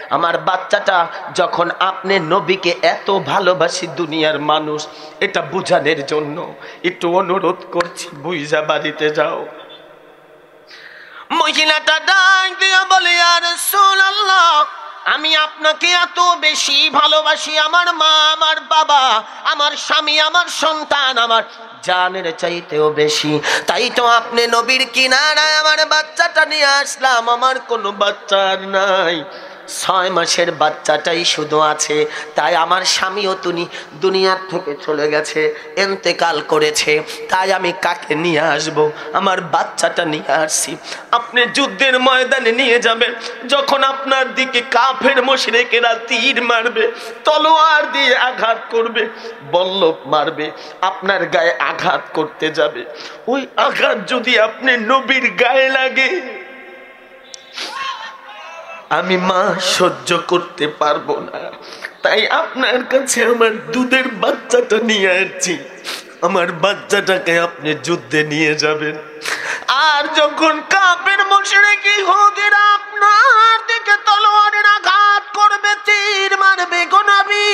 আমার বাচ্চাটা যখন আপনি নবীকে এত ভালোবাসি দুনিয়ার মানুষ, এটা বুঝানোর জন্য একটু অনুরোধ করছি, বুঝা বাড়িতে যাও। মহিলাটা ডাক দিয়া বলে, ইয়া রাসূলুল্লাহ, আমি আপনাকে এত বেশি ভালোবাসি, আমার মা, আমার বাবা, আমার স্বামী, আমার সন্তান, আমার জানের চাইতেও বেশি। তাই তো আপনি নবীর কিনারায় আমার বাচ্চাটা নিয়ে আসলাম। আমার কোনো বাচ্চা আর নাই, 6 মাসের বাচ্চাটাই শুধু আছে। তাই আমার স্বামীও দুনিয়ার থেকে চলে গেছে, ইন্তেকাল করেছে। তাই আমি কাকে নিয়ে আসব? আমার বাচ্চাটা নিয়ে আসছি। আপনি যুদ্ধের ময়দানে নিয়ে যাবেন, যখন আপনার দিকে কাফের মুশরিকেরা তীর মারবে, তলোয়ার দিয়ে আঘাত করবে, বল্লভ মারবে, আপনার গায়ে আঘাত করতে যাবে, ওই আঘাত যদি আপনি নবীর গায়ে লাগে, আমি মা সহ্য করতে পারবো না। তাই আপনার কাছে আমার দুধের বাচ্চাটা নিয়ে আসছি। আমার বাচ্চাটাকে আপনি যুদ্ধে নিয়ে যাবেন। আর যখন কাফের মুশরিক ইহুদিরা আপনার দিকে তলোয়ারের আঘাত করবে, তীর মারবে গো নবী,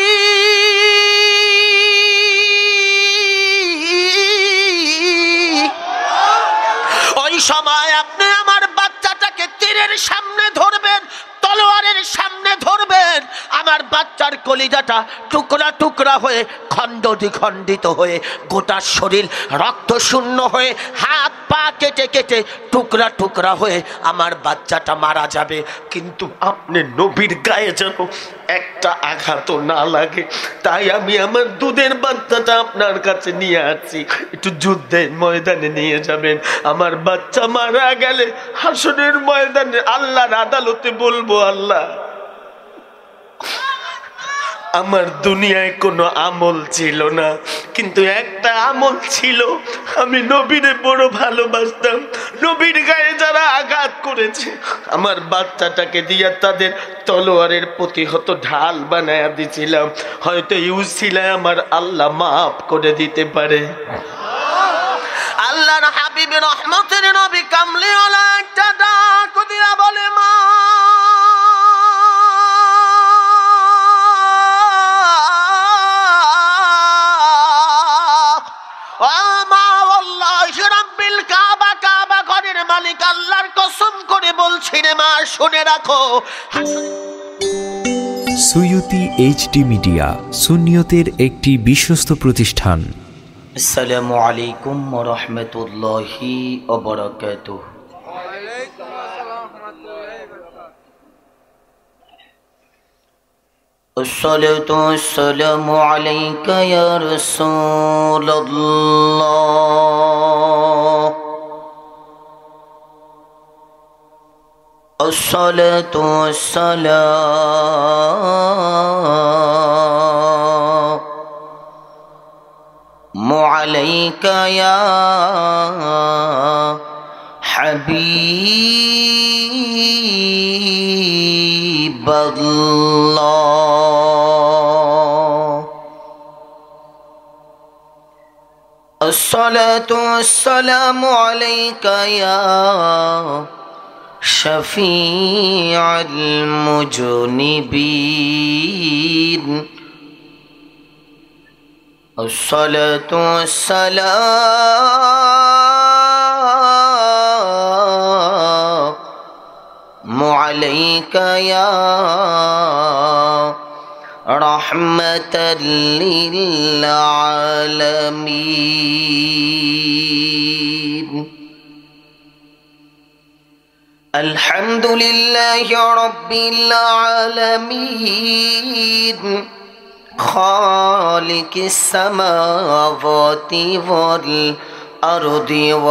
ওই সময় আপনি আমার বাচ্চাটাকে তীরের সামনে ধরবেন, তলোয়ারের সামনে ধরবেন। আমার বাচ্চার কলিজাটা টুকরা টুকরা হয়ে, খণ্ড দ্বিখণ্ডিত হয়ে, গোটা শরীর রক্ত শূন্য হয়ে, হাত পা কেটে কেটে টুকরা টুকরা হয়ে আমার বাচ্চাটা মারা যাবে। কিন্তু আপনি নবীর গায়ে যেন একটা আঘাতও না লাগে, তাই আমি আমার দুধের বাচ্চাটা আপনার কাছে নিয়ে আসছি। একটু যুদ্ধের ময়দানে নিয়ে যাবেন। আমার বাচ্চা মারা গেলে হাসরের ময়দানে আল্লাহর আদালতে বলবো, আল্লাহ, আমার দুনিয়ায় কোনো আমল ছিল না, কিন্তু একটা আমল ছিল, আমি নবীরে বড় ভালোবাসতাম। নবীর গায়ে যারা আঘাত করেছে, আমার বাচ্চাটাকে দিয়া তাদের তলোয়ারের প্রতিহত ঢাল বানায়া দিছিলাম। হয়তো ইউসিলায় আমার আল্লাহ মাফ করে দিতে পারে। আল্লাহর হাবিব রহমতের নবী কামলিওয়ালা একটা ডাক দিয়া বলে, মা, মালিক আল্লাহর কসম করে বলছি রে মা, শুনে রাখো। সুয়ুতি এইচডি মিডিয়া, সুন্নিয়তের একটি বিশ্বস্ত প্রতিষ্ঠান। আসসালামু আলাইকুম ওয়া রাহমাতুল্লাহি ওয়া বারাকাতুহু। আসসালাতু ওয়াসসালামু আলাইকা ইয়া রাসূলুল্লাহ। الصلاة والسلام عليك يا حبيب الله. الصلاة والسلام عليك يا شفيع المذنبين. الصلاة والسلام عليك يا رحمة للعالمين. الحمد لله رب العالمين، خالق السماوات والأرض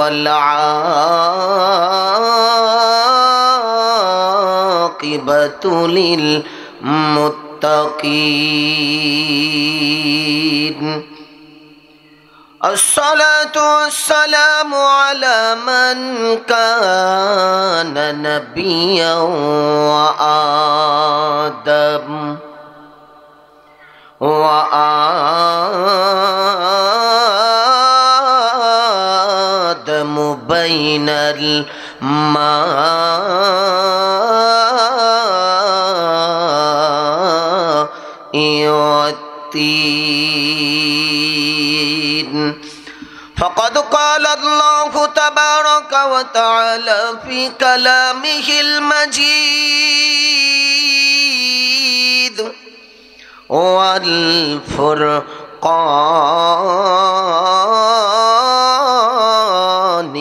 والعاقبة للمتقين. الصلاة والسلام على من كان نبيا وآدم بين الماء والتين فقد قال الله تبارك وتعالى في كلامه المجيد والفرقان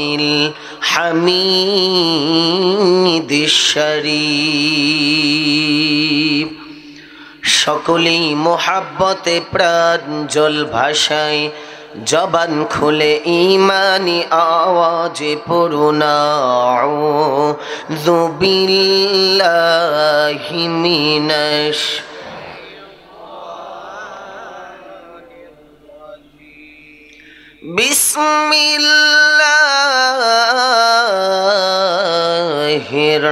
الحميد الشريف সকলেই মোহাব্বতে প্রাঞ্জল ভাষায় জবান খুলে ঈমানি আওয়াজে পড়ুন আউযু বিল্লাহি মিনাশ বিসমিল্লাহির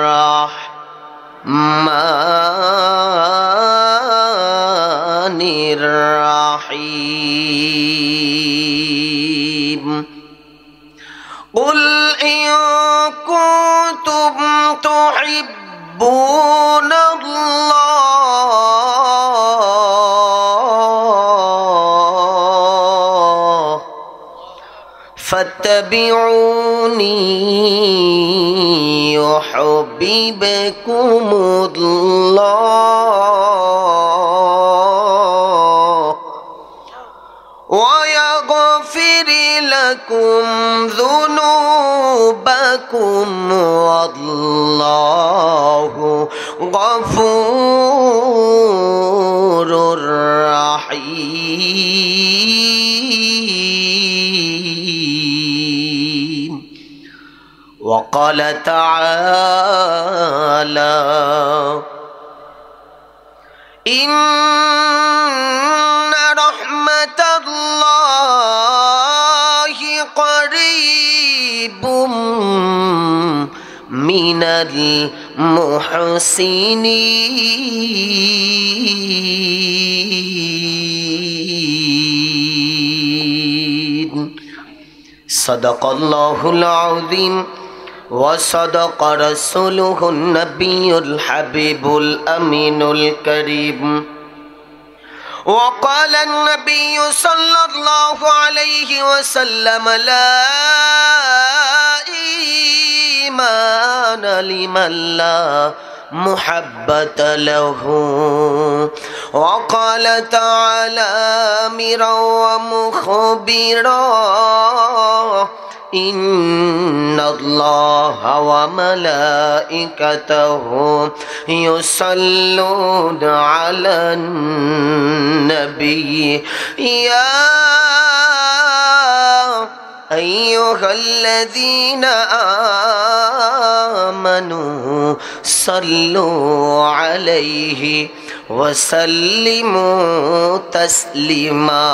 রাহমানির রাহিম قل إن كنتم تحبون الله فاتبعوني يحببكم الله ويغفر لكم ذنوبكم والله غفور رحيم وقال تعالى إن رحمة الله قريب من المحسنين صدق الله العظيم وصدق رسوله النبي الحبيب الأمين الكريم وقال النبي صلى الله عليه وسلم لا إيمان لمن لا محبة له وقال تعالى آمرا ومخبرا إن الله وملائكته يصلون على النبي يا أيها الذين آمنوا صلوا عليه وسلموا تسليما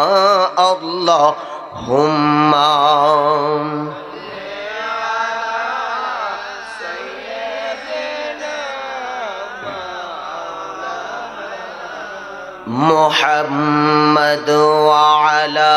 اللهم محمد وعلى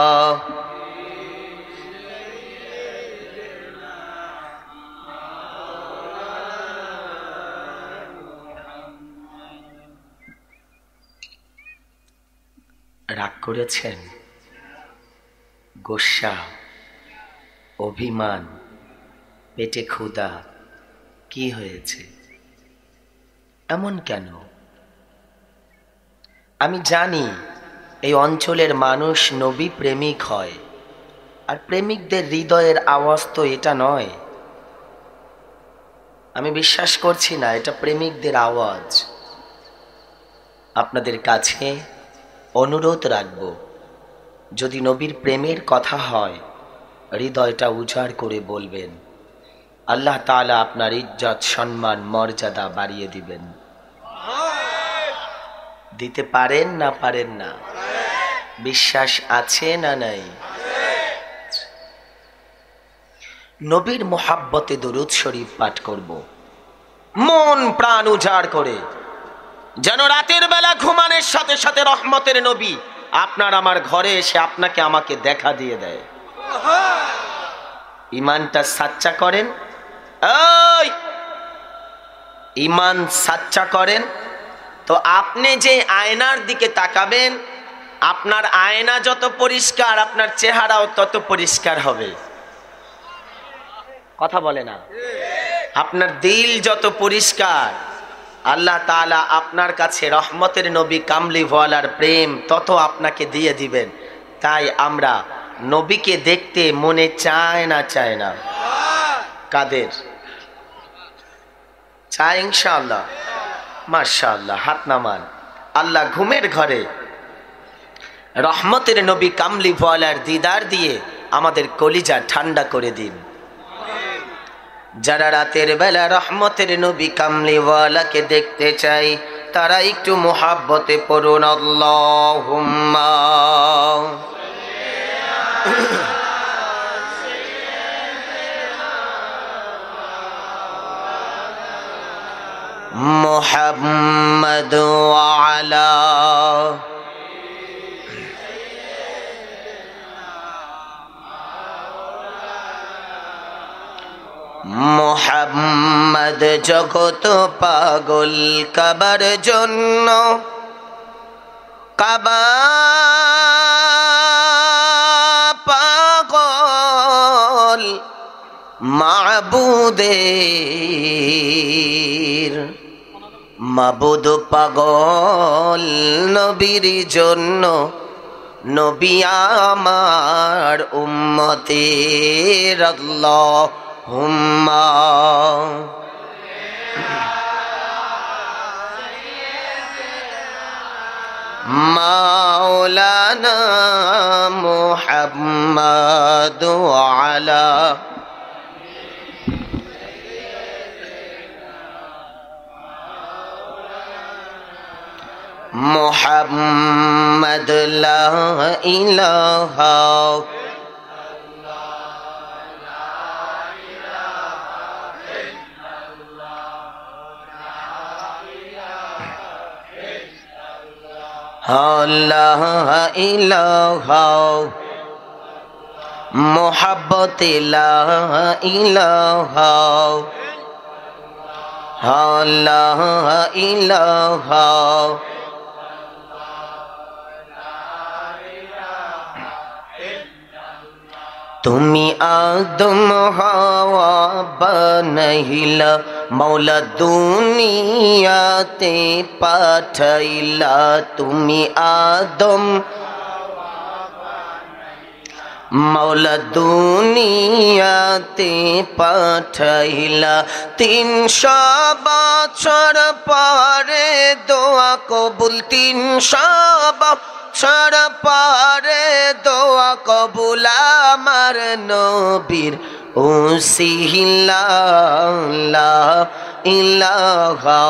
রাগ করেছেন? গোস্বা, অভিমান, পেটে ক্ষুধা, কি হয়েছে? এমন কেন? আমি জানি এই অঞ্চলের মানুষ নবী প্রেমিক হয়, আর প্রেমিকদের হৃদয়ের আওয়াজ তো এটা নয়। আমি বিশ্বাস করছি না এটা প্রেমিকদের আওয়াজ। আপনাদের কাছে অনুরোধ রাখব, যদি নবীর প্রেমের কথা হয় হৃদয়টা উজাড় করে বলবেন। আল্লাহ তাআলা আপনার ইজ্জত, সম্মান, মর্যাদা বাড়িয়ে দিবেন। দিতে পারেন না পারেন না? বিশ্বাস আছে না নাই? নবীর মোহাব্বতে দরুদ শরীফ পাঠ করব, মন প্রাণ উজাড় করে, যেন রাতের বেলা ঘুমানোর সাথে সাথে রহমতের নবী আপনার আমার ঘরে এসে আপনাকে আমাকে দেখা দিয়ে দেয়। ইমানটা সাচ্চা করেন, ইমান সাচ্চা করেন, তো আপনি যে আয়নার দিকে তাকাবেন, আপনার আয়না যত পরিষ্কার আপনার চেহারাও তত পরিষ্কার হবে। কথা বলে না? আপনার দিল যত পরিষ্কার, আল্লাহ তাআলা আপনার কাছে রহমতের নবী কামলিওয়ালার প্রেম তত আপনাকে দিয়ে দিবেন। তাই আমরা নবীকে দেখতে মনে চায় না? চায় না? কাদের চায়? ইনশাআল্লাহ, মাশাআল্লাহ, হাত নামান। আল্লাহ ঘুমের ঘরে রহমতের নবী কামলিওয়ালার দিদার দিয়ে আমাদের কলিজা ঠান্ডা করে দিন। যারা রাতের বেলা রহমতের নবী কামলিওয়ালাকে দেখতে চাই তারা একটু মুহাব্বতে পড়ুন আল্লাহুম্মা মুহাম্মাদ ওয়া আলা মুহাম্মদ। জগত পাগল কাবার জন্য, কাবা পাগল মাবুদের, মাবুদ পাগল নবীর জন্য। নবী আমার উম্মতের আল্লাহুম্মা মাওলানা মুহাম্মাদ আলা মুহাম্মাদ লা ইলাহা লা ইলাহা মুহাব্বত লা ইলাহা লা ইলাহা তুমি আদম হাওয়া বানাইলা, মৌলা দুনিয়াতে পাঠাইলা। তুমি আদম মৌলা দুনিয়াতে পাঠাইলা। 300 বছর পরে দোয়া কবুল, 300 বছর পরে দোয়া কবুল আমার নবীর ওসিলা লা ইলাহা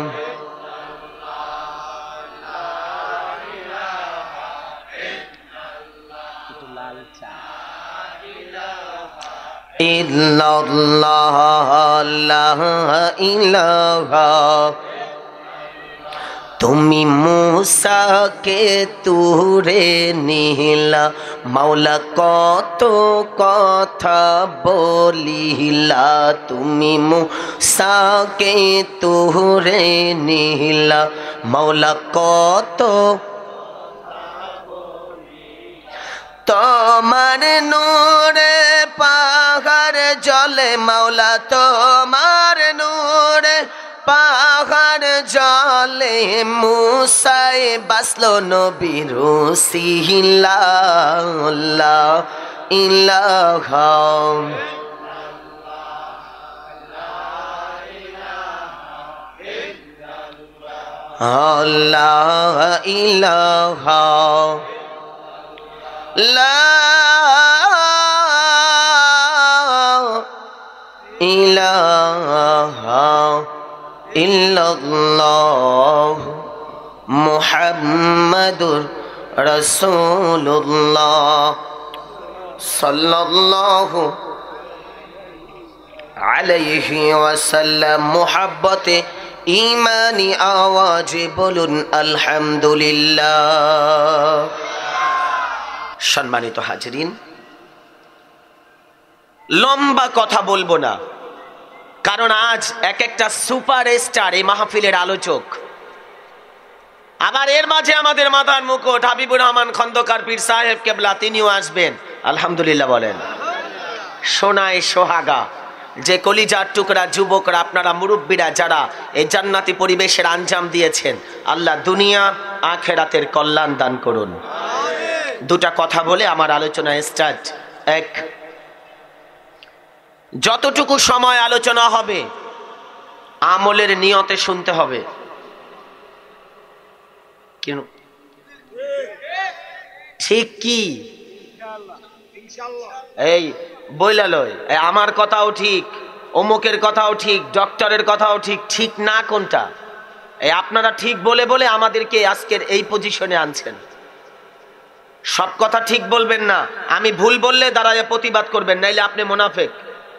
ইল্লাল্লাহ লা ইলাহা। তুমি মুসাকে তুরে নিলা, মাওলা কত কথা বলিলা। তুমি মুসাকে তুরে নিলা, মাওলা কত তোমার নূরে পাহাড় জলে, মাওলা তোমার নূরে পাহাড় জলে। মুসাই বাসলো নবীর ওসিলা লা ইলাহা লা ইলাহা লা ইলাহা ইল্লাল্লাহ মুহাম্মাদুর রাসূলুল্লাহ সাল্লাল্লাহু আলাইহি ওয়াসাল্লাম। মুহাব্বতে ঈমানি আওয়াজে বলুন আলহামদুলিল্লাহ। সম্মানিত হাজরিন, লম্বা কথা বলবো না, কারণ আজ এক একটা সুপারস্টার এই মাহফিলের আলোচক। আবার এর মাঝে আমাদের মাথার মুকুট হাবিবুর রহমান খন্দকার পীর সাহেব কেবলা, তিনিও আসবেন। আলহামদুলিল্লাহ বলেন। সোনায় সোহাগা, যে কলিজার টুকরা যুবকরা, আপনারা মুরব্বীরা যারা এই জান্নাতি পরিবেশের আঞ্জাম দিয়েছেন, আল্লাহ দুনিয়া আখেরাতের কল্যাণ দান করুন। দুটা কথা বলে আমার আলোচনা স্টার্ট। এক, যতটুকু সময় আলোচনা হবে আমলের নিয়তে শুনতে হবে। ঠিক কি? এই বইলা লয়, আমার কথাও ঠিক, অমুকের কথাও ঠিক, ডক্টরের কথাও ঠিক, ঠিক না কোনটা? এই আপনারা ঠিক বলে বলে আমাদেরকে আজকের এই পজিশনে আনছেন। সব কথা ঠিক বলবেন না, আমি ভুল বললে দাঁড়ায় প্রতিবাদ করবেন, নাইলে আপনি মুনাফিক।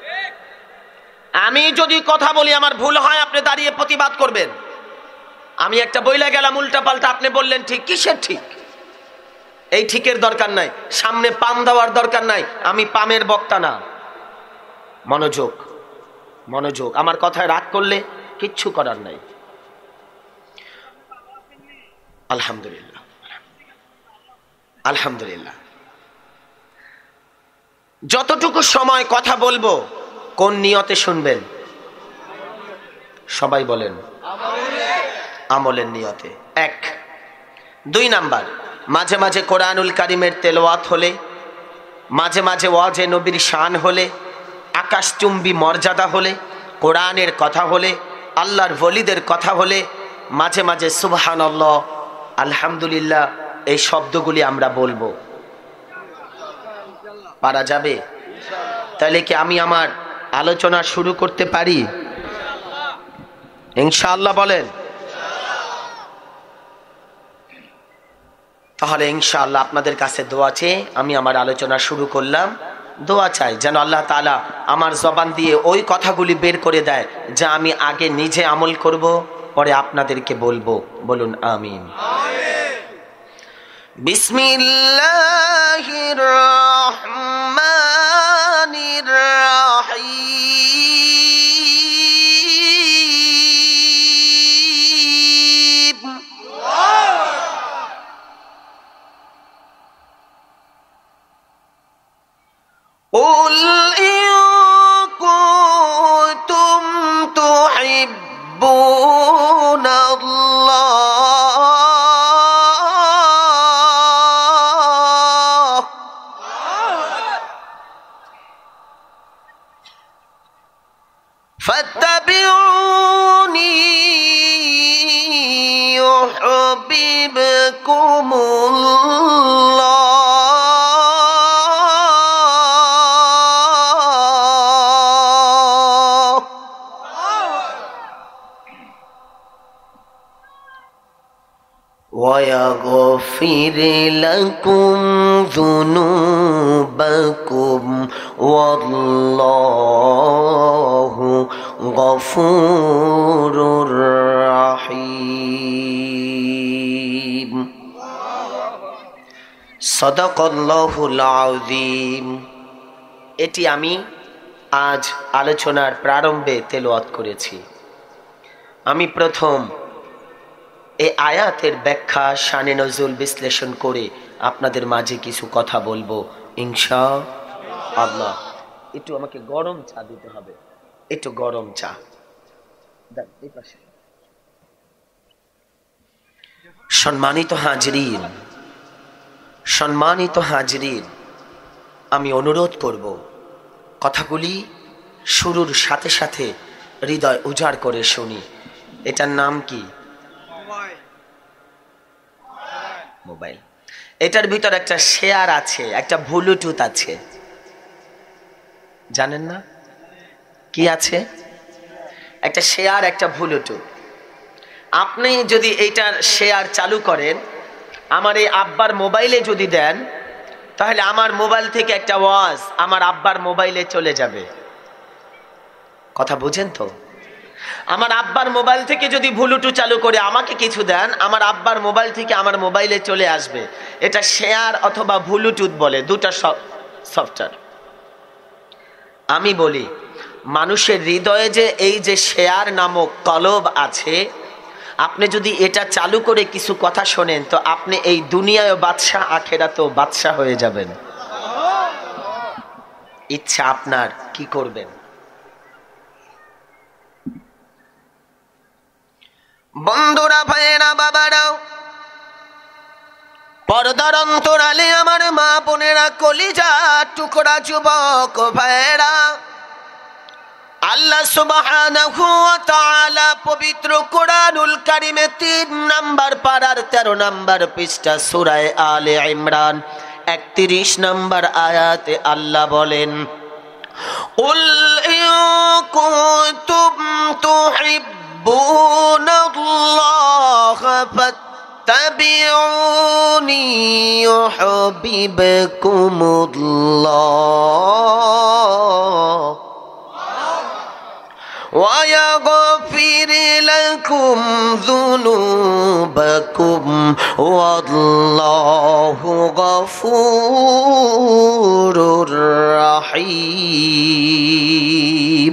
আমি যদি কথা বলি আমার ভুল হয়, আপনি দাঁড়িয়ে প্রতিবাদ করবেন। আমি একটা বইলা গেলাম উল্টা পাল্টা, আপনি বললেন ঠিক। কিসের ঠিক? এই ঠিকের দরকার নাই, সামনে পাম দেওয়ার দরকার নাই। আমি পামের বক্তা না। মনোযোগ, মনোযোগ। আমার কথায় রাগ করলে কিচ্ছু করার নাই। আলহামদুলিল্লাহ, আলহামদুলিল্লাহ। যতটুকু সময় কথা বলবো কোন নিয়তে শুনবেন? সবাই বলেন আমলের নিয়তে। এক। দুই নাম্বার, মাঝে মাঝে কোরআনুল কারিমের তেলাওয়াত হলে, মাঝে মাঝে ওয়াজে নবীর শান হলে, আকাশচুম্বী মর্যাদা হলে, কোরআনের কথা হলে, আল্লাহর ওলিদের কথা হলে, মাঝে মাঝে সুবহানাল্লাহ, আলহামদুলিল্লাহ এই শব্দগুলি আমরা বলবো। পারা যাবে? তাহলে কি আমি আমার আলোচনা শুরু করতে পারি? ইনশাআল্লাহ বলেন। তাহলে ইনশাআল্লাহ আপনাদের কাছে দোয়া চেয়ে আমি আমার আলোচনা শুরু করলাম। দোয়া চাই যেন আল্লাহ তাআলা আমার জবান দিয়ে ওই কথাগুলি বের করে দেয় যা আমি আগে নিজে আমল করব, পরে আপনাদেরকে বলবো। বলুন আমিন। বিসমিল্লাহির রহমানির রহিম। قل إن كنتم تحبون الله فاتبعوني يحببكم الله ويغفر لكم ذنوبكم والله غفور رحيم সাদাকাল্লাহুল আযীম। এটি আমি আজ আলোচনার প্রারম্ভে তেলাওয়াত করেছি। আমি প্রথম এই আয়াতের ব্যাখ্যা, শানে নজুল বিশ্লেষণ করে আপনাদের মাঝে কিছু কথা বলবো ইনশাআল্লাহ। একটু আমাকে গরম চা দিতে হবে, একটু গরম চা দেন এই পাশে। সম্মানিত হাজরিন, সম্মানিত হাজরিন, আমি অনুরোধ করব কথাগুলি শুরুর সাথে সাথে হৃদয় উজাড় করে শুনি। এটার নাম কি? মোবাইল। এটার ভিতর একটা শেয়ার আছে, একটা ব্লুটুথ আছে, জানেন না? কি আছে? একটা শেয়ার, একটা ব্লুটুথ। আপনি যদি এইটার শেয়ার চালু করেন, আমার এই আব্বার মোবাইলে যদি দেন, তাহলে আমার মোবাইল থেকে একটা ওয়াজ আমার আব্বার মোবাইলে চলে যাবে। কথা বুঝেন তো? আমার আব্বার মোবাইল থেকে যদি ব্লুটুথ চালু করে আমাকে কিছু দেন, আমার আব্বার মোবাইল থেকে আমার মোবাইলে চলে আসবে। এটা শেয়ার অথবা ব্লুটুথ বলে, দুটা সফটওয়্যার। আমি বলি, মানুষের হৃদয়ে যে এই যে শেয়ার নামক কলব আছে, আপনি যদি এটা চালু করে কিছু কথা শোনেন তো আপনি এই দুনিয়ায় বাদশা, আখেরাতেও বাদশা হয়ে যাবেন। ইচ্ছা আপনার, কি করবেন? বন্ধুরা, ভাইয়েরা, বাবারাও, পর্দার অন্তরালে আমার মা বোনেরা, কলিজা টুকরা যুবক ভাইয়েরা, আল্লাহ সুবহানাহু ওয়া তাআলা পবিত্র কোরআনুল কারীমে 3 নাম্বার পারার 13 নাম্বার পৃষ্ঠা সূরা আলে ইমরান 31 নাম্বার আয়াতে আল্লাহ বলেন, কুল ইন কুনতুম তুহিব্বুনাল্লাহ ফাত্তাবিউনি ইউহিব্বুকুমুল্লাহ ويغفر لكم ذنوبكم والله غفور رحيم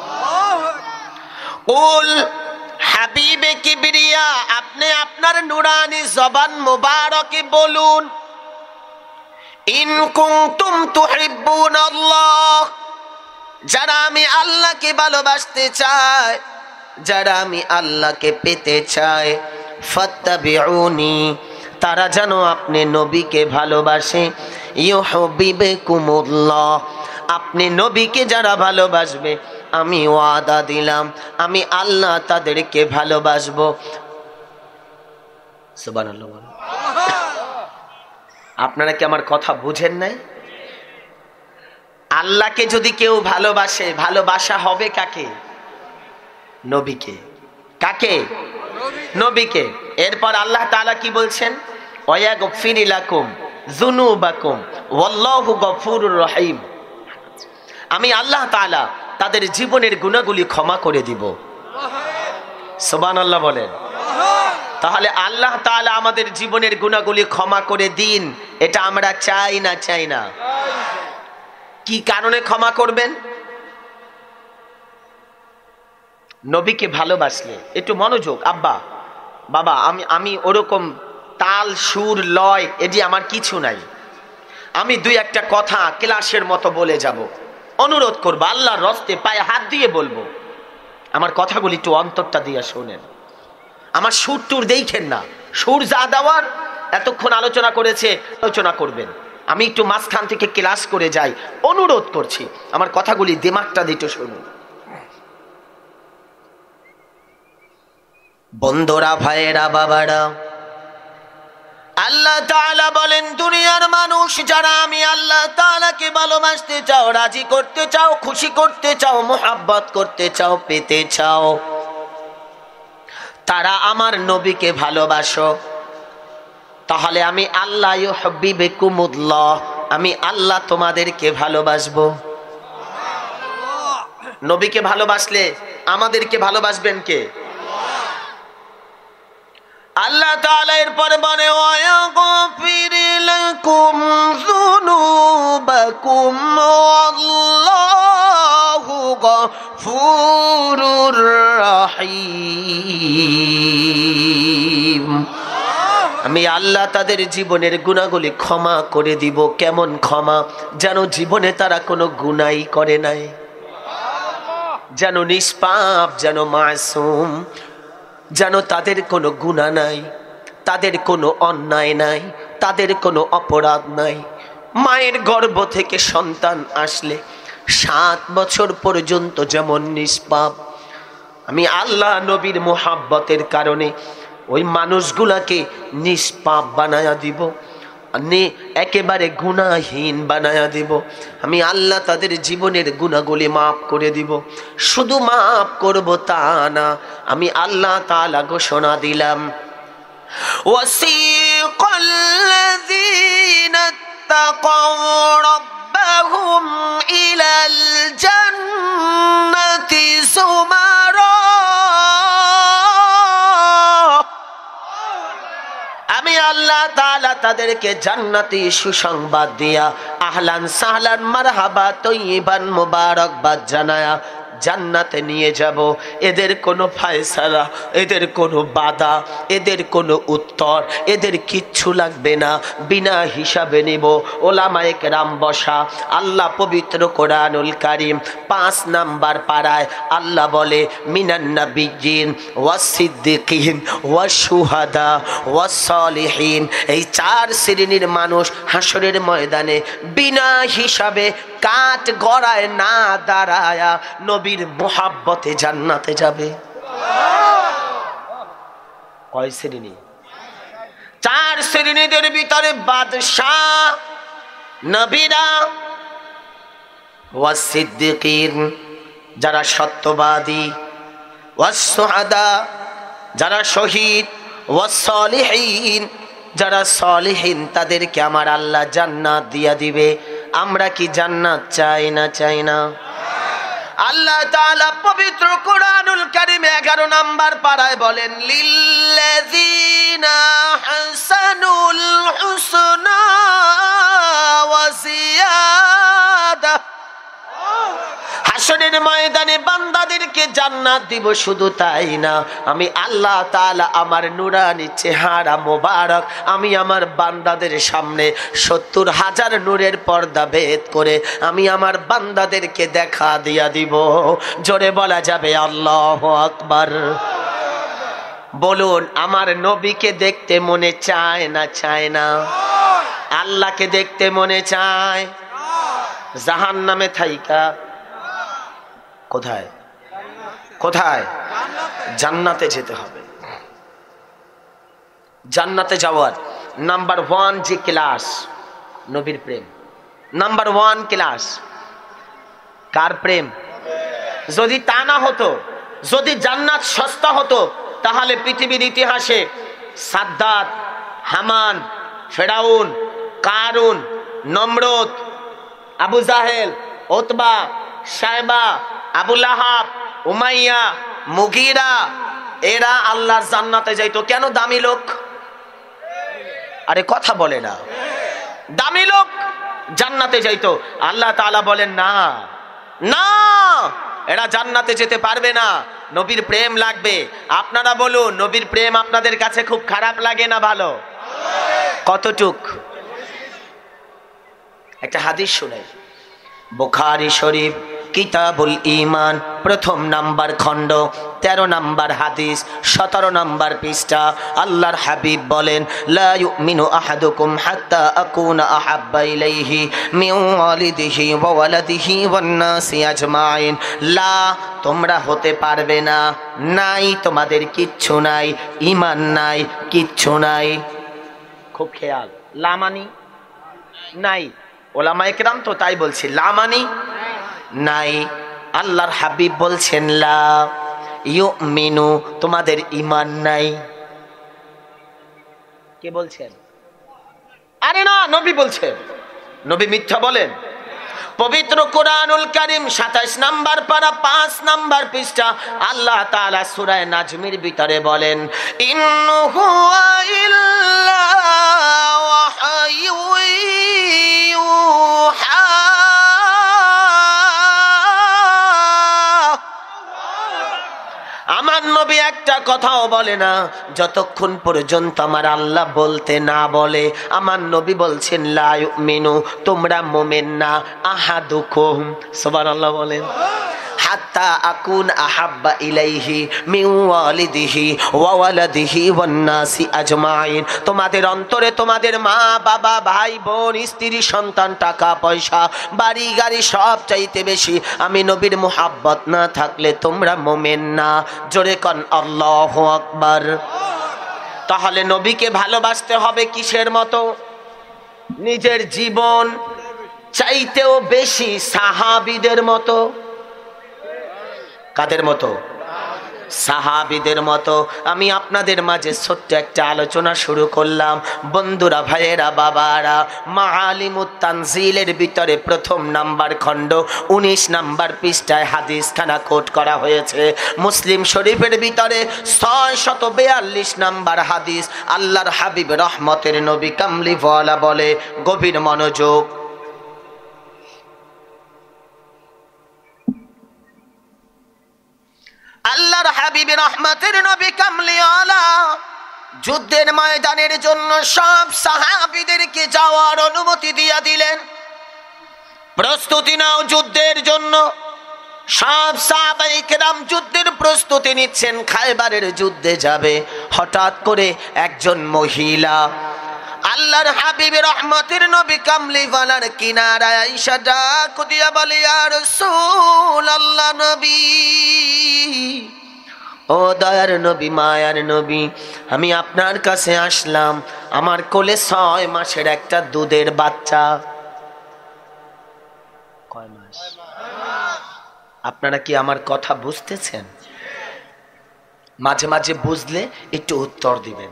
قل হাবিবে কিবরিয়া, আপনি আপনার নুরানি জবান মুবারকে বলুন, ইন কুনতুম তুহিব্বুনাল্লাহ, যারা আমি আল্লাহকে ভালোবাসতে চাই, যারা আমি আল্লাহকে পেতে চাই, ফাত্তাবিউনি, তারা যেন আপনি নবীকে ভালোবাসে, ইউহিব্বুকুমুল্লাহ, আপনি নবীকে যারা ভালোবাসবে আমি ওয়াদা দিলাম আমি আল্লাহ তাদেরকে ভালোবাসবো। সুবহানাল্লাহ। আপনারা কি আমার কথা বুঝেন নাই? আল্লাহকে যদি কেউ ভালোবাসে, ভালোবাসা হবে কাকে? নবীকে। কাকে? নবীকে। এরপর আল্লাহ তাআলা কি বলছেন? ওয়ায়াগফির লাকুম যুনুবাকুম ওয়াল্লাহু গফুরুর রহিম, আমি আল্লাহ তাআলা তাদের জীবনের গুনাহগুলি ক্ষমা করে দিব। সুবহানাল্লাহ বলেন। তাহলে আল্লাহ তাআলা আমাদের জীবনের গুনাহগুলি ক্ষমা করে দিন, এটা আমরা চাই না? চাই না। কি কারণে ক্ষমা করবেন? নবীকে ভালোবাসলে। একটু মনোযোগ আব্বা, বাবা, আমি ওরকম তাল সুর লয় এটি আমার কিছু নাই। আমি দুই একটা কথা ক্লাসের মতো বলে যাব, অনুরোধ করবো, আল্লাহর রস্তে পায়ে হাত দিয়ে বলবো, আমার কথাগুলি একটু অন্তরটা দিয়ে শোনেন। আমার সুর টুর দেখেন না, সুর যা দেওয়ার এতক্ষণ আলোচনা করেছে, আলোচনা করবেন। আমি একটু মাঝখান থেকে ক্লাস করে যাই, অনুরোধ করছি আমার কথাগুলি দিমাগটা দিয়ে শুনুন। বন্ধুরা, ভাইয়েরা, বাবারা, আল্লাহ তাআলা বলেন, দুনিয়ার মানুষ যারা আমি আল্লাহ তাআলাকে ভালোবাসতে চাও, রাজি করতে চাও, খুশি করতে চাও, মোহাব্বত করতে চাও, পেতে চাও, তারা আমার নবীকে ভালোবাসো, তাহলে আমি আল্লাহ ইউহিব্বুকুমুল্লাহ, আমি আল্লাহ তোমাদেরকে ভালোবাসবো। নবীকে ভালোবাসলে আমাদেরকে ভালোবাসবেন কে? আল্লাহ তাআলা এরপরে বলে, ওয়ায়াগফির লাকুম যুনুবাকুম ওয়াল্লাহু গফুরুর রহিম, আমি আল্লাহ তাদের জীবনের গুনাহগুলি ক্ষমা করে দিব। কেমন ক্ষমা? যেন জীবনে তারা কোনো গুনাহই করে নাই, যেন নিষ্পাপ, যেন মাসুম, যেন তাদের কোনো গুনাহ নাই, তাদের কোনো অন্যায় নাই, তাদের কোনো অপরাধ নাই। মায়ের গর্ভ থেকে সন্তান আসলে 7 বছর পর্যন্ত যেমন নিষ্পাপ, আমি আল্লাহ নবীর মুহাব্বতের কারণে ওই মানুষগুলাকে নিষ্পাপ বানায়া দিব, একেবারে গুনাহীন বানায়া দিব। আমি আল্লাহ তাদের জীবনের গুনাহগুলি মাফ করে দিব। শুধু মাফ করব তা না, আমি আল্লাহ তাআলা ঘোষণা দিলাম, ওয়াসিকাল্লাযীনা তাকাউ রাব্বাহুম ইলাল জান্নাতি সুমারা, আমি আল্লাহ তাআলা তাদেরকে জান্নাতি সুসংবাদ দিয়া আহলান সাহলান মারহাবা তৈয়িবান মুবারকবাদ জানায়া জান্নাতে নিয়ে যাব। এদের কোনো ফায়সালা, এদের কোনো বাধা, এদের কোনো উত্তর, এদের কিচ্ছু লাগবে না, বিনা হিসাবে নিব। ওলামায়ে কেরাম বসা। আল্লাহ পবিত্র কোরআনুল কারীম 5 নাম্বার পারায় আল্লাহ বলে মিনান নাবিয়্যিন ওয়াস সিদ্দিকিন ওয়াস শুহাদা ওয়াস সালিহিন। এই 4 শ্রেণীর মানুষ হাসরের ময়দানে বিনা হিসাবে কাঠ গড়ায় না দাঁড়ায়া নবীর মুহাব্বতে জান্নাতে যাবে। কয় শ্রেণী? 4 শ্রেণীদের ভিতরে বাদশাহ, নবীরা, ওয়াস সিদ্দিকিন যারা সত্যবাদী, ওয়াস শুহাদা যারা শহীদ, ওয়াস সালিহিন যারা সালিহিন, তাদেরকে আমার আল্লাহ জান্নাত দিয়া দিবে। আমরা কি জান্নাত চাই না? চাই না? আল্লাহ তাআলা পবিত্র কোরআনুল কারীমে 11 নাম্বার পারায় বলেন লিল্লাযীনা হাসানুল হুসনা ওয়া জিয়াদা। হাসরের ময়দানে বান্দাদেরকে জান্নাত দিব। শুধু তাই না, আমি আল্লাহ তাআলা আমার নুরানি চেহারা মোবারক আমি আমার বান্দাদের সামনে 70,000 নূরের পর্দা ভেদ করে আমি আমার বান্দাদেরকে দেখা দিয়া দিব। জোরে বলা যাবে আল্লাহু আকবার। বলুন, আমার নবীকে দেখতে মনে চায় না? চায় না? আল্লাহকে দেখতে মনে চায়? জাহান্নামে থাইকা কোথায়? কোথায়? জান্নাতে যেতে হবে। জান্নাতে যাওয়ার নাম্বার 1 যে ক্লাস, নবীর প্রেম। নাম্বার 1 ক্লাস কার প্রেম? যদি তা না হতো, যদি জান্নাত সস্তা হতো, তাহলে পৃথিবীর ইতিহাসে সাদ্দাত, হামান, ফেরাউন, কারুন, Namrud, Abu Jahl, Utba, Shayba, Abu Lahab, Umayya, Mughira, এরা আল্লাহর জান্নাতে যাইতো। কেন? দামি লোক। আরে কথা বলে না। দামি লোক জান্নাতে যাইতো। আল্লাহ তাআলা বলেন না, না, এরা জান্নাতে যেতে পারবে না। নবীর প্রেম লাগবে। আপনারা বলুন, নবীর প্রেম আপনাদের কাছে খুব খারাপ লাগে না ভালো? কতটুক? একটা হাদিস শুনে, বুখারী শরীফ কিতাবুল ঈমান 1 নাম্বার খণ্ড 13 নাম্বার হাদিস 17 নাম্বার পৃষ্ঠা। আল্লাহর হাবিব বলেন, লা ইউমিনু আহাদুকুম হাত্তা আকুনা আহাব্বা ইলাইহি মিন ওয়ালিদিহি ওয়া ওয়ালাদিহি ওয়ান নাসি আজমাইন। লা, তোমরা হতে পারবে না, নাই, তোমাদের কিচ্ছু নাই, ঈমান নাই, কিচ্ছু নাই। খুব খেয়াল, লা মানি নাই। ওলামায়ে কেরাম তো তাই বলছে, লা মানি নাই। আল্লাহর হাবিব বলছেন লা ইউমিনু, তোমাদের ঈমান নাই। কে বলছেন? আরে না, নবী বলছেন। নবী মিথ্যা বলেন? পবিত্র কোরআনুল কারীম 27 নাম্বার পারা 5 নাম্বার পৃষ্ঠা আল্লাহ তাআলা সূরা নাজমের ভিতরে বলেন, ইন্নাহু ইল্লা ওয়াহয়ুন ইউহা। আমার নবী একটা কথাও বলে না যতক্ষণ পর্যন্ত আমার আল্লাহ বলতে না বলে। আমার নবী বলছেন লা ইউমিনু, তোমরা মুমিন না, আহাদুকুম, সুবহানাল্লাহ বলেন, হাত্তা আকুন আহাব্বা ইলাইহি মিন ওয়ালিদিহি ওয়া ওয়ালাদিহি ওয়ান নাসি আজমাইন। তোমাদের অন্তরে তোমাদের মা বাবা ভাই বোন স্ত্রী সন্তান টাকা পয়সা বাড়ি গাড়ি সব চাইতে বেশি আমি নবীর মুহাব্বত না থাকলে তোমরা মুমিন না। জোরে কোন আল্লাহু আকবার। তাহলে নবীকে ভালোবাসতে হবে কিসের মতো? নিজের জীবন চাইতেও বেশি সাহাবীদের মতো। কাদের মতো? সাহাবীদের মতো। আমি আপনাদের মাঝে ছোট্ট একটা আলোচনা শুরু করলাম। বন্ধুরা, ভাইয়েরা, বাবারা, মাআলিমুত তানজিলের ভিতরে 1 নাম্বার খণ্ড 19 নাম্বার পৃষ্ঠায় হাদিসখানা কোট করা হয়েছে। মুসলিম শরীফের ভিতরে 642 নাম্বার হাদিস। আল্লাহর হাবিব রহমতের নবী কামলিওয়ালা বলে, গভীর মনোযোগ, আল্লাহর হাবিব রহমতের নবী কামলিওয়ালা যুদ্ধের ময়দানের জন্য সব সাহাবীদেরকে যাওয়ার অনুমতি দিয়ে দিলেন। প্রস্তুতি নাও যুদ্ধের জন্য। সব সাহাবায়ে কেরাম যুদ্ধের প্রস্তুতি নিচ্ছেন, খায়বারের যুদ্ধে যাবে। হঠাৎ করে একজন মহিলা আল্লাহর হাবিব রহমতের নবী কামলিওয়ালার কিনারায় আয়েশা ডাক দিয়া বলে, ইয়া রাসূলুল্লাহ, নবী, ও দয়ার নবী, মায়ার নবী, আমি আপনার কাছে আসলাম। আমার কোলে 6 মাসের একটা দুধের বাচ্চা। কয় মাস? আপনারা কি আমার কথা বুঝতেছেন? মাঝে মাঝে বুঝলে একটু উত্তর দিবেন।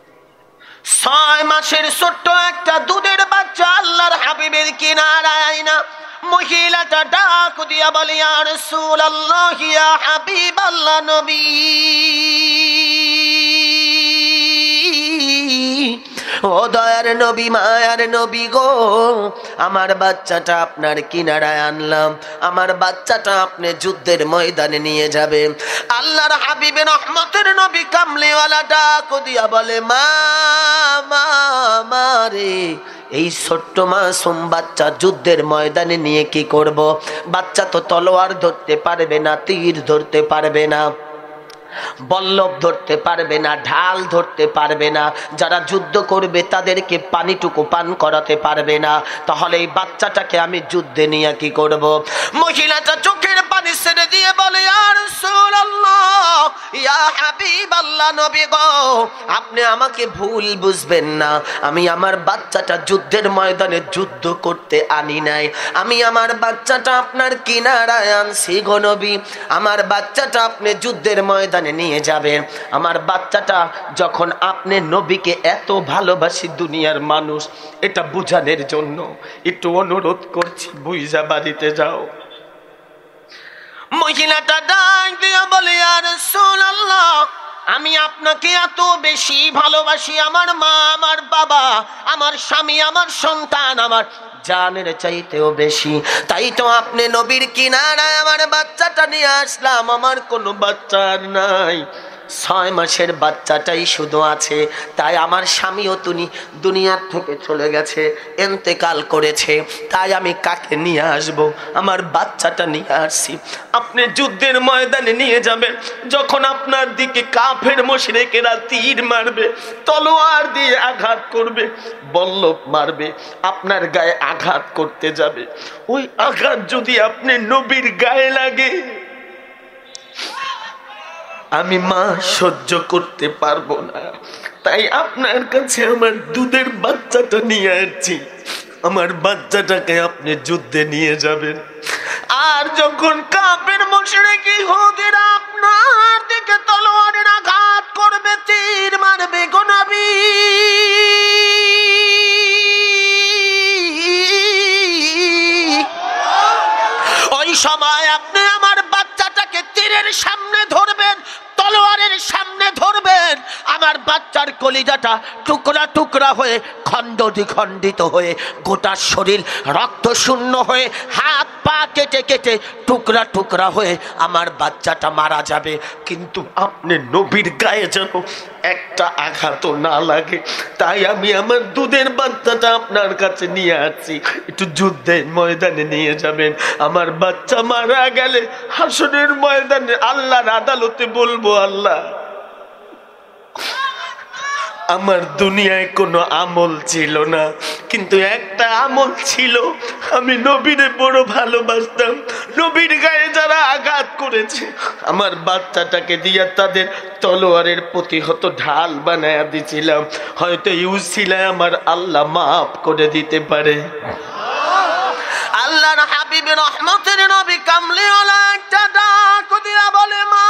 6 মাসের ছোট্ট একটা দুধের বাচ্চা আল্লাহর হাবিবের কিনারায় আইনা মহিলাটা ডাক দিয়া বলে, ইয়া রাসূলুল্লাহ, ইয়া হাবিবাল্লাহ, নবী, ও দয়ার নবী, মায়ার নবী গো, আমার বাচ্চাটা আপনার কিনারায় আনলাম। আমার বাচ্চাটা আপনি যুদ্ধের ময়দানে নিয়ে যাবেন। আল্লাহর হাবিবের রহমতের নবী কামলিওয়ালা ডাক দিয়া বলে, মা রে, এই ছোট্ট মাসুম বাচ্চা যুদ্ধের ময়দানে নিয়ে কি করব? বাচ্চা তো তলোয়ার ধরতে পারবে না, তীর ধরতে পারবে না, বল্লভ ধরতে পারবে না, ঢাল ধরতে পারবে না। যারা যুদ্ধ করবে তাদেরকে পানিটুকু পান করাতে পারবে না। তাহলে এই বাচ্চাটাকে আমি যুদ্ধে নিয়ে কি করব? মহিলাটা চোখের পানি ছেড়ে দিয়ে বলে, ইয়া রাসূলুল্লাহ, ইয়া হাবিবাল্লাহ, নবী গো, আপনি আমাকে ভুল বুঝবেন না। আমি আমার বাচ্চাটা যুদ্ধের ময়দানে যুদ্ধ করতে আনি নাই। আমি আমার বাচ্চাটা আপনার কিনারায় আনছি গো নবী। আমার বাচ্চাটা আপনি যুদ্ধের ময়দানে নিয়ে যাবেন। আমার বাচ্চাটা যখন আপনি নবীকে এত ভালোবাসি দুনিয়ার মানুষ, এটা বুঝানোর জন্য একটু অনুরোধ করছি, বুইজা বাড়িতে যাও। মহিলাটা ডাক দিয়া বলে, ইয়া রাসূলুল্লাহ, আমি আপনাকে এত বেশি ভালোবাসি, আমার মা, আমার বাবা, আমার স্বামী, আমার সন্তান আমার জানের চাইতেও বেশি। তাই তো আপনি নবীর কিনারায় আমার বাচ্চাটা নিয়ে আসলাম। আমার কোনো বাচ্চা আর নাই, 6 মাসের বাচ্চাটাই শুধু আছে। তাই আমার স্বামীও দুনিয়ার থেকে চলে গেছে, ইন্তেকাল করেছে। তাই আমি কাকে নিয়ে আসব? আমার বাচ্চাটা নিয়ে আসছি। আপনি যুদ্ধের ময়দানে নিয়ে যাবেন। যখন আপনার দিকে কাফের মুশরিকেরা তীর মারবে, তলোয়ার দিয়ে আঘাত করবে, বল্লভ মারবে, আপনার গায়ে আঘাত করতে যাবে, ওই আঘাত যদি আপনি নবীর গায়ে লাগে, আমি মা সহ্য করতে পারবো না। তাই আপনার কাছে আমার দুধের বাচ্চাটা নিয়ে আসছি। আমার বাচ্চাটাকে আপনি যুদ্ধে নিয়ে যাবেন। আর যখন কাফের মুশরিক ইহুদিরা আপনার দিকে তলোয়ারের আঘাত করবে, তীর মারবে গো নবী, ওই সময় আপনি আমার বাচ্চাটাকে তীরের সামনে ধরবেন, তলোয়ারের সামনে ধরবেন। আমার বাচ্চার কলিজাটা টুকরা টুকরা হয়ে, খণ্ড দ্বিখণ্ডিত হয়ে, গোটা শরীর রক্ত শূন্য হয়ে, হাত পা কেটে কেটে টুকরা টুকরা হয়ে আমার বাচ্চাটা মারা যাবে। কিন্তু আপনি নবীর গায়ে যেন একটা আঘাতও না লাগে, তাই আমি আমার দুধের বাচ্চাটা আপনার কাছে নিয়ে আসছি। একটু যুদ্ধের ময়দানে নিয়ে যাবেন। আমার বাচ্চা মারা গেলে হাসরের ময়দানে আল্লাহর আদালতে বলবো, আল্লাহ, আমার দুনিয়ায় কোনো আমল ছিল না, কিন্তু একটা আমল ছিল, আমি নবীরে বড় ভালোবাসতাম। নবীর গায়ে যারা আঘাত করেছে, আমার বাচ্চাটাকে দিয়া তাদের তলোয়ারের প্রতিহত ঢাল বানায়া দিছিলাম। হয়তো ইউসিলায় আমার আল্লাহ মাফ করে দিতে পারে। আল্লাহর হাবিব রহমতের নবী কামলিওয়ালা একটা ডাক দিয়া বলে, মা,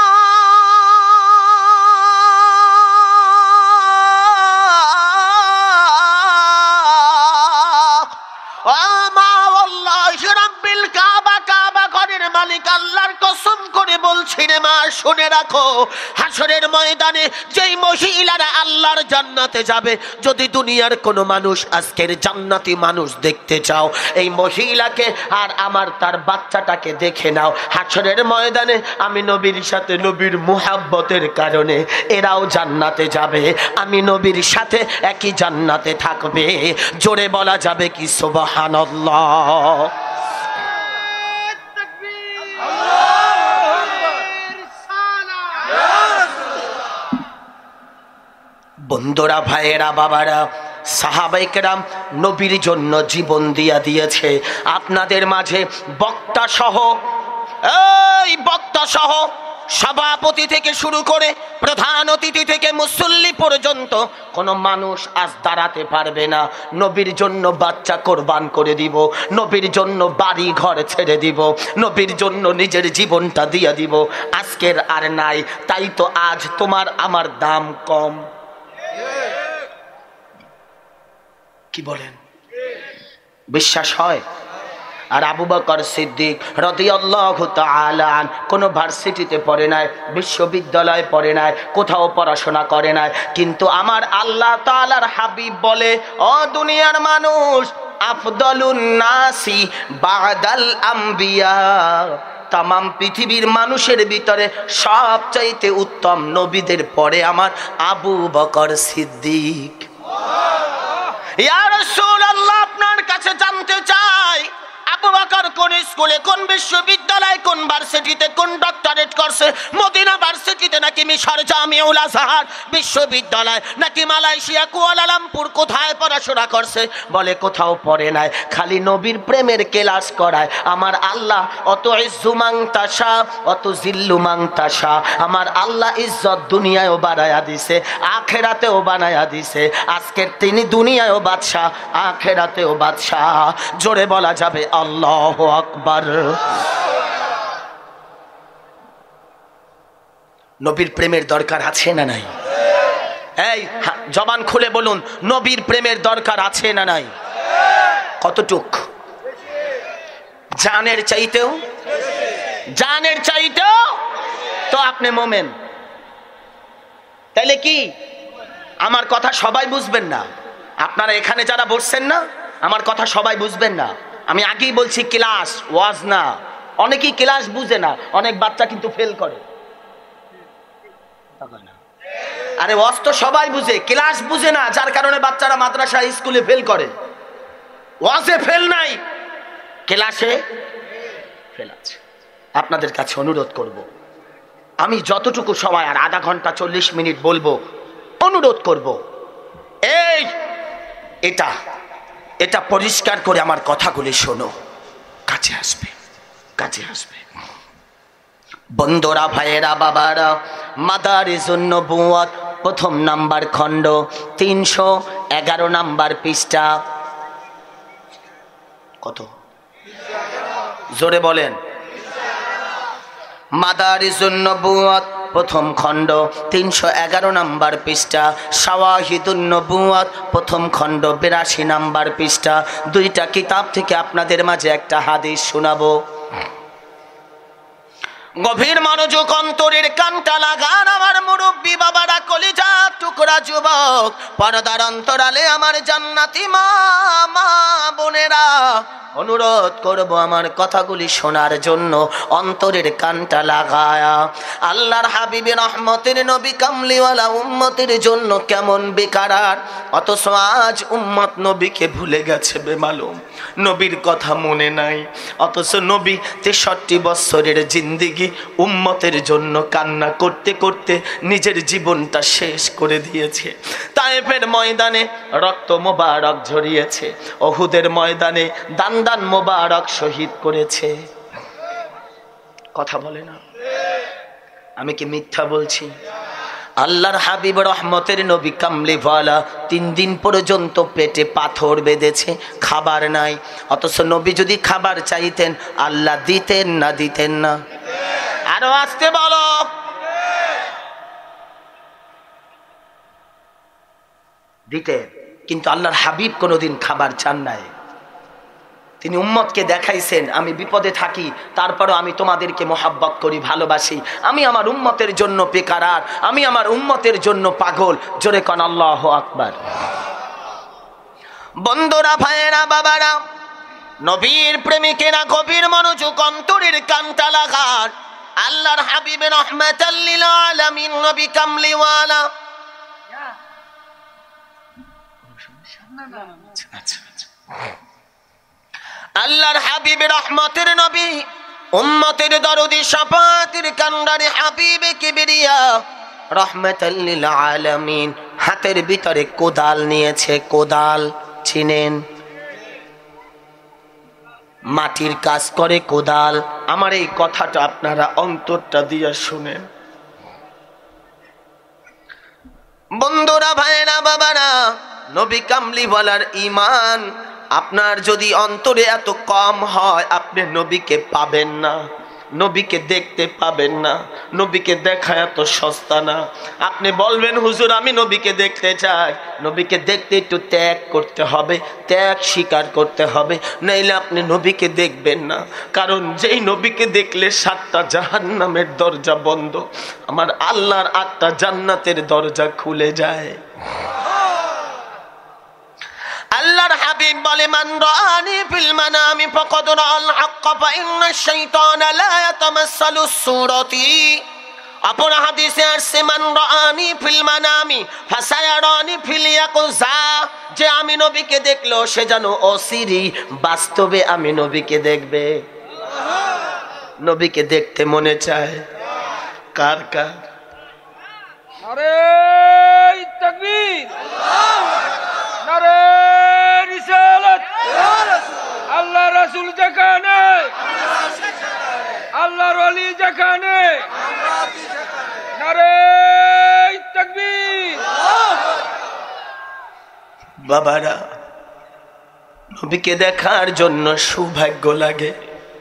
মালিক আল্লাহর কসম করে বলছি রে মা, শুনে রাখো, হাসরের ময়দানে যেই মহিলারা আল্লাহর জান্নাতে যাবে, যদি দুনিয়ার কোনো মানুষ আজকের জান্নাতি মানুষ দেখতে চাও, এই মহিলাকে আর আমার তার বাচ্চাটাকে দেখে নাও। হাসরের ময়দানে আমি নবীর সাথে, নবীর মুহাব্বতের কারণে এরাও জান্নাতে যাবে, আমি নবীর সাথে একই জান্নাতে থাকবে। জোরে বলা যাবে কি সুবহানাল্লাহ? বন্ধুরা, ভাইয়েরা, বাবারা, সাহাবায়ে কেরাম নবীর জন্য জীবন দিয়েছে। আপনাদের মাঝে বক্তা সহ, এই বক্তা সহ সভাপতি থেকে শুরু করে প্রধান অতিথি থেকে মুসল্লি পর্যন্ত কোনো মানুষ আজ দাঁড়াতে পারবে না। নবীর জন্য বাচ্চা কোরবান করে দিব, নবীর জন্য বাড়ি ঘর ছেড়ে দিব, নবীর জন্য নিজের জীবনটা দিয়ে দিব। আজকের আর নাই, তাই তো আজ তোমার আমার দাম কম। কি বলেন, বিশ্বাস হয়? আর আবু বকর সিদ্দিক রাদিয়াল্লাহু তাআলা আনহু কোনো ভার্সিটিতে পড়ে নাই, বিশ্ববিদ্যালয়ে পড়ে নাই, কোথাও পড়াশোনা করে নাই, কিন্তু আমার আল্লাহ তাআলার হাবিব বলে, ও দুনিয়ার মানুষ, আফদালুন নাসি বাদাল আম্বিয়া, তামাম পৃথিবীর মানুষের ভিতরে সবচাইতে উত্তম নবীদের পরে আমার আবু বকর সিদ্দিক। ইয়া রাসূলুল্লাহ, আপনার কাছে জানতে চাই, আবু বকর কোন স্কুলে, কোন বিশ্ববিদ্যালয়ে, কোন ভার্সিটিতে, কোন ডক্টরেট করছে? মদিনা ভার্সিটিতে নাকি মিশর জামিউল আজহার বিশ্ববিদ্যালয়, নাকি মালয়েশিয়া কুয়ালালামপুর, কোথায় পড়াশোনা করছে? বলে কোথাও পড়ে নাই, খালি নবীর প্রেমের ক্লাস করায়। আমার আল্লাহ অত ইজ্জু মান তাশা অত জিল্লু মান তাশা, আমার আল্লাহ ইজ্জত দুনিয়ায়ও বাড়ায়া দিছে, আখিরাতেও বানায়া দিছে। আজকের তিনি দুনিয়ায়ও বাদশা, আখিরাতেও বাদশা। জোরে বলা যাবে আল্লাহু আকবার। নবীর প্রেমের দরকার আছে না নাই? এই জবান খুলে বলুন, নবীর প্রেমের দরকার আছে না নাই? কতটুক? জানের চাইতেও, জানের চাইতেও তো আপনি মোমেন। তাইলে কি আমার কথা সবাই বুঝবেন না? আপনারা এখানে যারা বসছেন না, আমার কথা সবাই বুঝবেন না। আমি আগেই বলছি, ক্লাস ওয়াজ না। অনেকেই ক্লাস বুঝে না, অনেক বাচ্চা কিন্তু ফেল করে। আরে ওয়াজ তো সবাই বুঝে, ক্লাস বুঝে না, যার কারণে বাচ্চারা মাদ্রাসা স্কুলে ফেল করে। ওয়াজে ফেল নাই, ক্লাসে ফেল আছে। আপনাদের কাছে অনুরোধ করব, আমি যতটুকু সময়, আর আধা ঘন্টা 40 মিনিট বলবো, অনুরোধ করব, এই এটা পরিষ্কার করে আমার কথাগুলি শোনো, কাছে আসবে, কাছে আসবে। বন্ধুরা, ভাইয়েরা, বাবারা, মাদারিজুন নবুওয়াত প্রথম নাম্বার খণ্ড 311 নাম্বার পৃষ্ঠা। কত? জোরে বলেন। মাদারিজুন নবুওয়াত প্রথম খণ্ড 311 নাম্বার পৃষ্ঠা, শাওয়াহিদুন নবুওয়াত প্রথম খণ্ড 82 নাম্বার পৃষ্ঠা। দুইটা কিতাব থেকে আপনাদের মাঝে একটা হাদিস শোনাবো। গভীর মনোযোগ, অন্তরের কানটা লাগান আমার মুরব্বী বাবারা, কলিজা টুকরা যুবক, পর্দার অন্তরালে আমার জান্নাতি মা বোনেরা, অনুরোধ করব আমার কথাগুলি শোনার জন্য অন্তরের কানটা লাগায়া। আল্লাহর হাবিবে রহমতের নবী কামলিওয়ালা উম্মতের জন্য কেমন বেকারার, অথচ আজ উম্মত নবীকে ভুলে গেছে বেমালুম, নবীর কথা মনে নাই। অথচ নবী 63 বছরের জিন্দেগি উম্মতের জন্য কান্না করতে করতে নিজের জীবনটা শেষ করে দিয়েছে। তায়েফের ময়দানে রক্ত মোবারক ঝরিয়েছে, উহুদের ময়দানে দান দান মোবারক শহীদ করেছে। কথা বলে না? আমি কি মিথ্যা বলছি? আল্লাহর হাবিব রহমতের নবী কামলিওয়ালা 3 দিন পর্যন্ত পেটে পাথর বেঁধেছে, খাবার নাই। অথচ নবী যদি খাবার চাইতেন, আল্লাহ দিতেন না? দিতেন না? আরো আসতে বলো। দিতেন, কিন্তু আল্লাহর হাবিব কোনোদিন খাবার চান নাই। তিনি উম্মতকে দেখাইছেন আমি বিপদে থাকি, তারপরও আমি তোমাদেরকে মোহাব্বত করি, ভালোবাসি। আমি আমার উম্মতের জন্য বেকারার, আমি আমার উম্মতের জন্য পাগল। জোরে কোন আল্লাহু আকবার। বন্ধুরা, ভাইয়েরা, বাবারা, নবীর প্রেমিকেরা গভীর মনোযোগ, অন্তরের কানটা লাগার। আল্লাহর হাবিব রাহমাতাল লিল আলামিন নবী কামলিওয়ালা, আল্লাহর হাবিব রহমতের নবী, উম্মতের দরদি, শাফাতের কান্ডারি হাবিবে কিবরিয়া রাহমাতাল লিল আলামিন হাতের ভিতরে কোদাল নিয়েছে। কোদাল চিনেন? মাটির কাজ করে কোদাল। আমার এই কথাটা আপনারা অন্তরটা দিয়ে শুনেন। বন্ধুরা, ভাইয়েরা, বাবারা, নবী কামলিওয়ালার ঈমান আপনার যদি অন্তরে এত কম হয়, আপনি নবীকে পাবেন না, নবীকে দেখতে পাবেন না। নবীকে দেখা এত সস্তা না। আপনি বলবেন হুজুর আমি নবীকে দেখতে চাই, নবীকে দেখতে একটু ত্যাগ করতে হবে, ত্যাগ স্বীকার করতে হবে, নাইলে আপনি নবীকে দেখবেন না। কারণ যেই নবীকে দেখলে 7টা জাহান্নামের দরজা বন্ধ, আমার আল্লাহর 8টা জান্নাতের দরজা খুলে যায়। আল্লাহর হাবিব বলে মান রাআনি ফিল মানামি ফাকাদ রাআল হক ফা ইন্নাশ শাইতানা লা ইয়াতামাসসালু সূরাতি। অপর হাদিসে আসছে মান রাআনি ফিল মানামি ফাসায়ারানি ফিল ইয়াকযা, যে আমি নবীকে দেখলো সে যেন অসিরি বাস্তবে আমি নবীকে দেখবে। নবীকে দেখতে মনে চায় কার কার? নারে তাকবীর, নারে রিসালাত। আল্লাহ রাসূল যেখানে, আল্লাহর ওলি যেখানে, নারে তাকবীর। বাবারা, নবীকে দেখার জন্য সৌভাগ্য লাগে,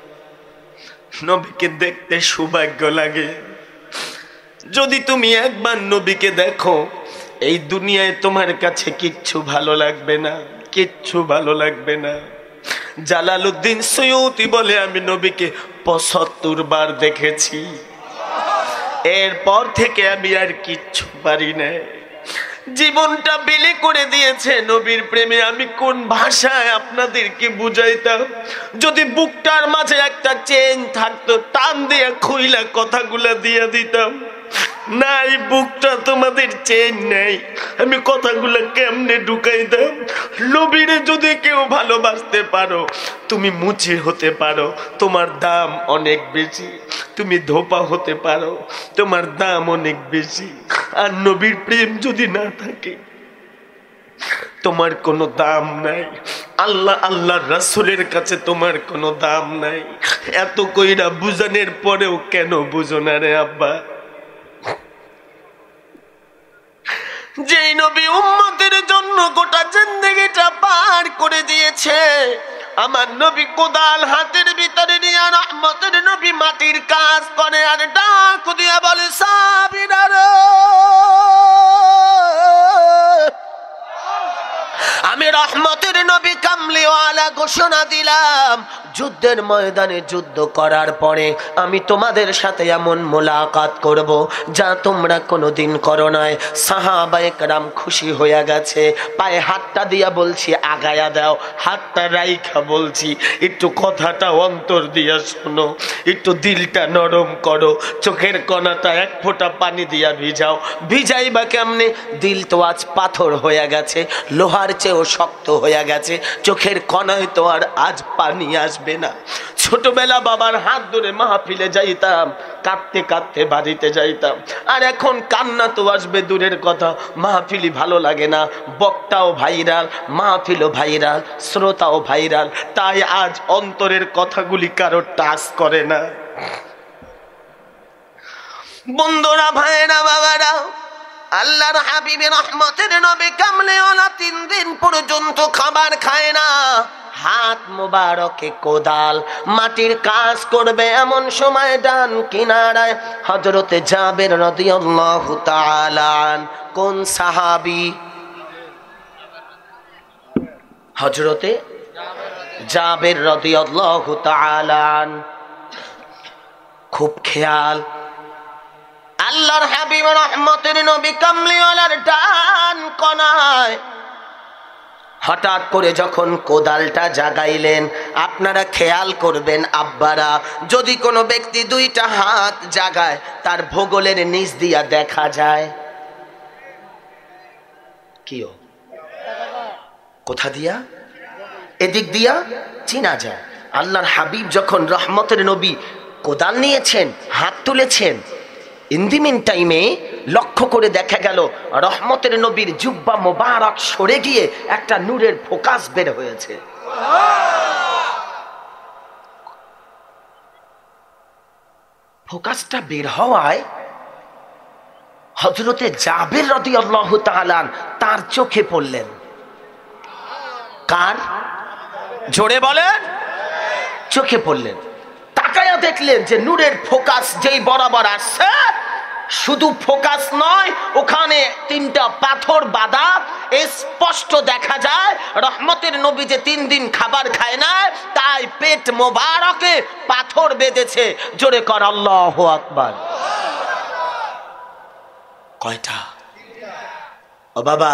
নবীকে দেখতে সৌভাগ্য লাগে। যদি তুমি একবার নবীকে দেখো, এই দুনিয়ায় তোমার কাছে কিচ্ছু ভালো লাগবে না, কিচ্ছু ভালো লাগবে না। জালালউদ্দিন সৈয়দী বলে আমি নবীকে 75 বার দেখেছি, এরপর থেকে আমি আর কিচ্ছু পারি না। জীবনটা বিলি করে দিয়েছে নবীর প্রেমে। আমি কোন ভাষায় আপনাদেরকে বুঝাইতাম? যদি বুকটার মাঝে একটা চেন থাকতো, টান দিয়ে খুইলা কথাগুলা দিয়ে দিতাম। নাই, বুকটা তোমাদের চেন নেই, আমি কথাগুলা কেমনে ঢুকাইতাম? নবীরে যদি কেউ ভালোবাসতে পারো, তুমি মুচি হতে পারো, তোমার দাম অনেক বেশি। তুমি ধোপা হতে পারো, তোমার দাম অনেক বেশি। আর নবীর প্রেম যদি না থাকে, তোমার কোনো দাম নাই। আল্লাহর রাসূলের কাছে তোমার কোনো দাম নাই। এত কইরা বুঝানোর পরেও কেন বুঝো না রে আব্বা? যেই নবী উম্মতের জন্য গোটা জিন্দেগিটা পার করে দিয়েছে, আমার নবী কোদাল হাতের ভিতরে নিয়ে রহমতের নবী মাটির কাজ করে আর ডাক দিয়া বলে সাবিরারে, আমি রহমতের নবী কামলিওয়ালা ঘোষণা দিলাম, যুদ্ধের ময়দানে যুদ্ধ করার পরে আমি তোমাদের সাথে এমন মোলাকাত করব যা তোমরা কোনোদিন করো নাই। সাহাবায়ে কেরাম খুশি হয়ে গেছে। পায়ে হাতটা দিয়া বলছি আগায়া দাও, হাতটা রাইখা বলছি একটু কথাটা অন্তর দিয়া শোনো, একটু দিলটা নরম করো, চোখের কণাটা এক ফোঁটা পানি দিয়া ভিজাও। ভিজাইবা কেমনে? দিল তো আজ পাথর হয়ে গেছে, লোহার চেয়েও শক্ত হয়ে গেছে, চোখের কণায় তো আর আজ পানি আসবে না। ছোটবেলা বাবার হাত ধরে মাহফিলে যাইতাম, কাঁদতে কাঁদতে বাড়িতে যাইতাম। আর এখন কান্না তো আসবে দূরের কথা, মাহফিলই ভালো লাগে না। বক্তাও ভাইরাল, মাহফিলও ভাইরাল, শ্রোতাও ভাইরাল, তাই আজ অন্তরের কথাগুলি কারো টাচ করে না। বন্ধুরা, ভাইরা, বাবারা, আল্লাহর হাবিব রহমতের নবী কামলিওয়ালা 3 দিন পর্যন্ত খাবার খায় না। হাত মোবারকে কোদাল, মাটির কাজ করবে। এমন সময় ডান কিনারায় হযরতে জাবের রাদিয়াল্লাহু তাআলা কোন সাহাবী? হযরতে জাবের রাদিয়াল্লাহু তাআলা খুব খেয়াল, আল্লাহর হাবিব রহমতের নবী কামলিওয়ালার ডান কোনায় হঠাৎ করে যখন কোদালটা জাগাইলেন, আপনারা খেয়াল করবেন আব্বারা, যদি কোনো ব্যক্তি দুইটা হাত জাগায় তার ভূগোলের নিচ দিয়া দেখা যায় কিও, কোথা দিয়া? এদিক দিয়া চিনা যায়। আল্লাহর হাবিব যখন রহমতের নবী কোদাল নিয়েছেন, হাত তুলেছেন, ইন দি মিন টাইমে লক্ষ্য করে দেখা গেল রহমতের নবীর জুব্বা মোবারক সরে গিয়ে একটা নূরের ফোকাস বের হয়েছে। ফোকাসটা বের হওয়ায় হযরতে জাবের রাদিয়াল্লাহু তাআলা তার চোখে পড়লেন। কার? জোরে বলেন। চোখে পড়লেন, তাকায়া দেখলেন যে নূরের ফোকাস যেই বরাবর আসছে, শুধু ফোকাস নয়, ওখানে তিনটা পাথর বাঁধা, স্পষ্ট দেখা যায় রহমতের নবী যে 3 দিন খাবার খায় না, তাই পেট মোবারকে পাথর বেঁধেছে। জোরে কর আল্লাহু আকবার। কয়টা? ও বাবা,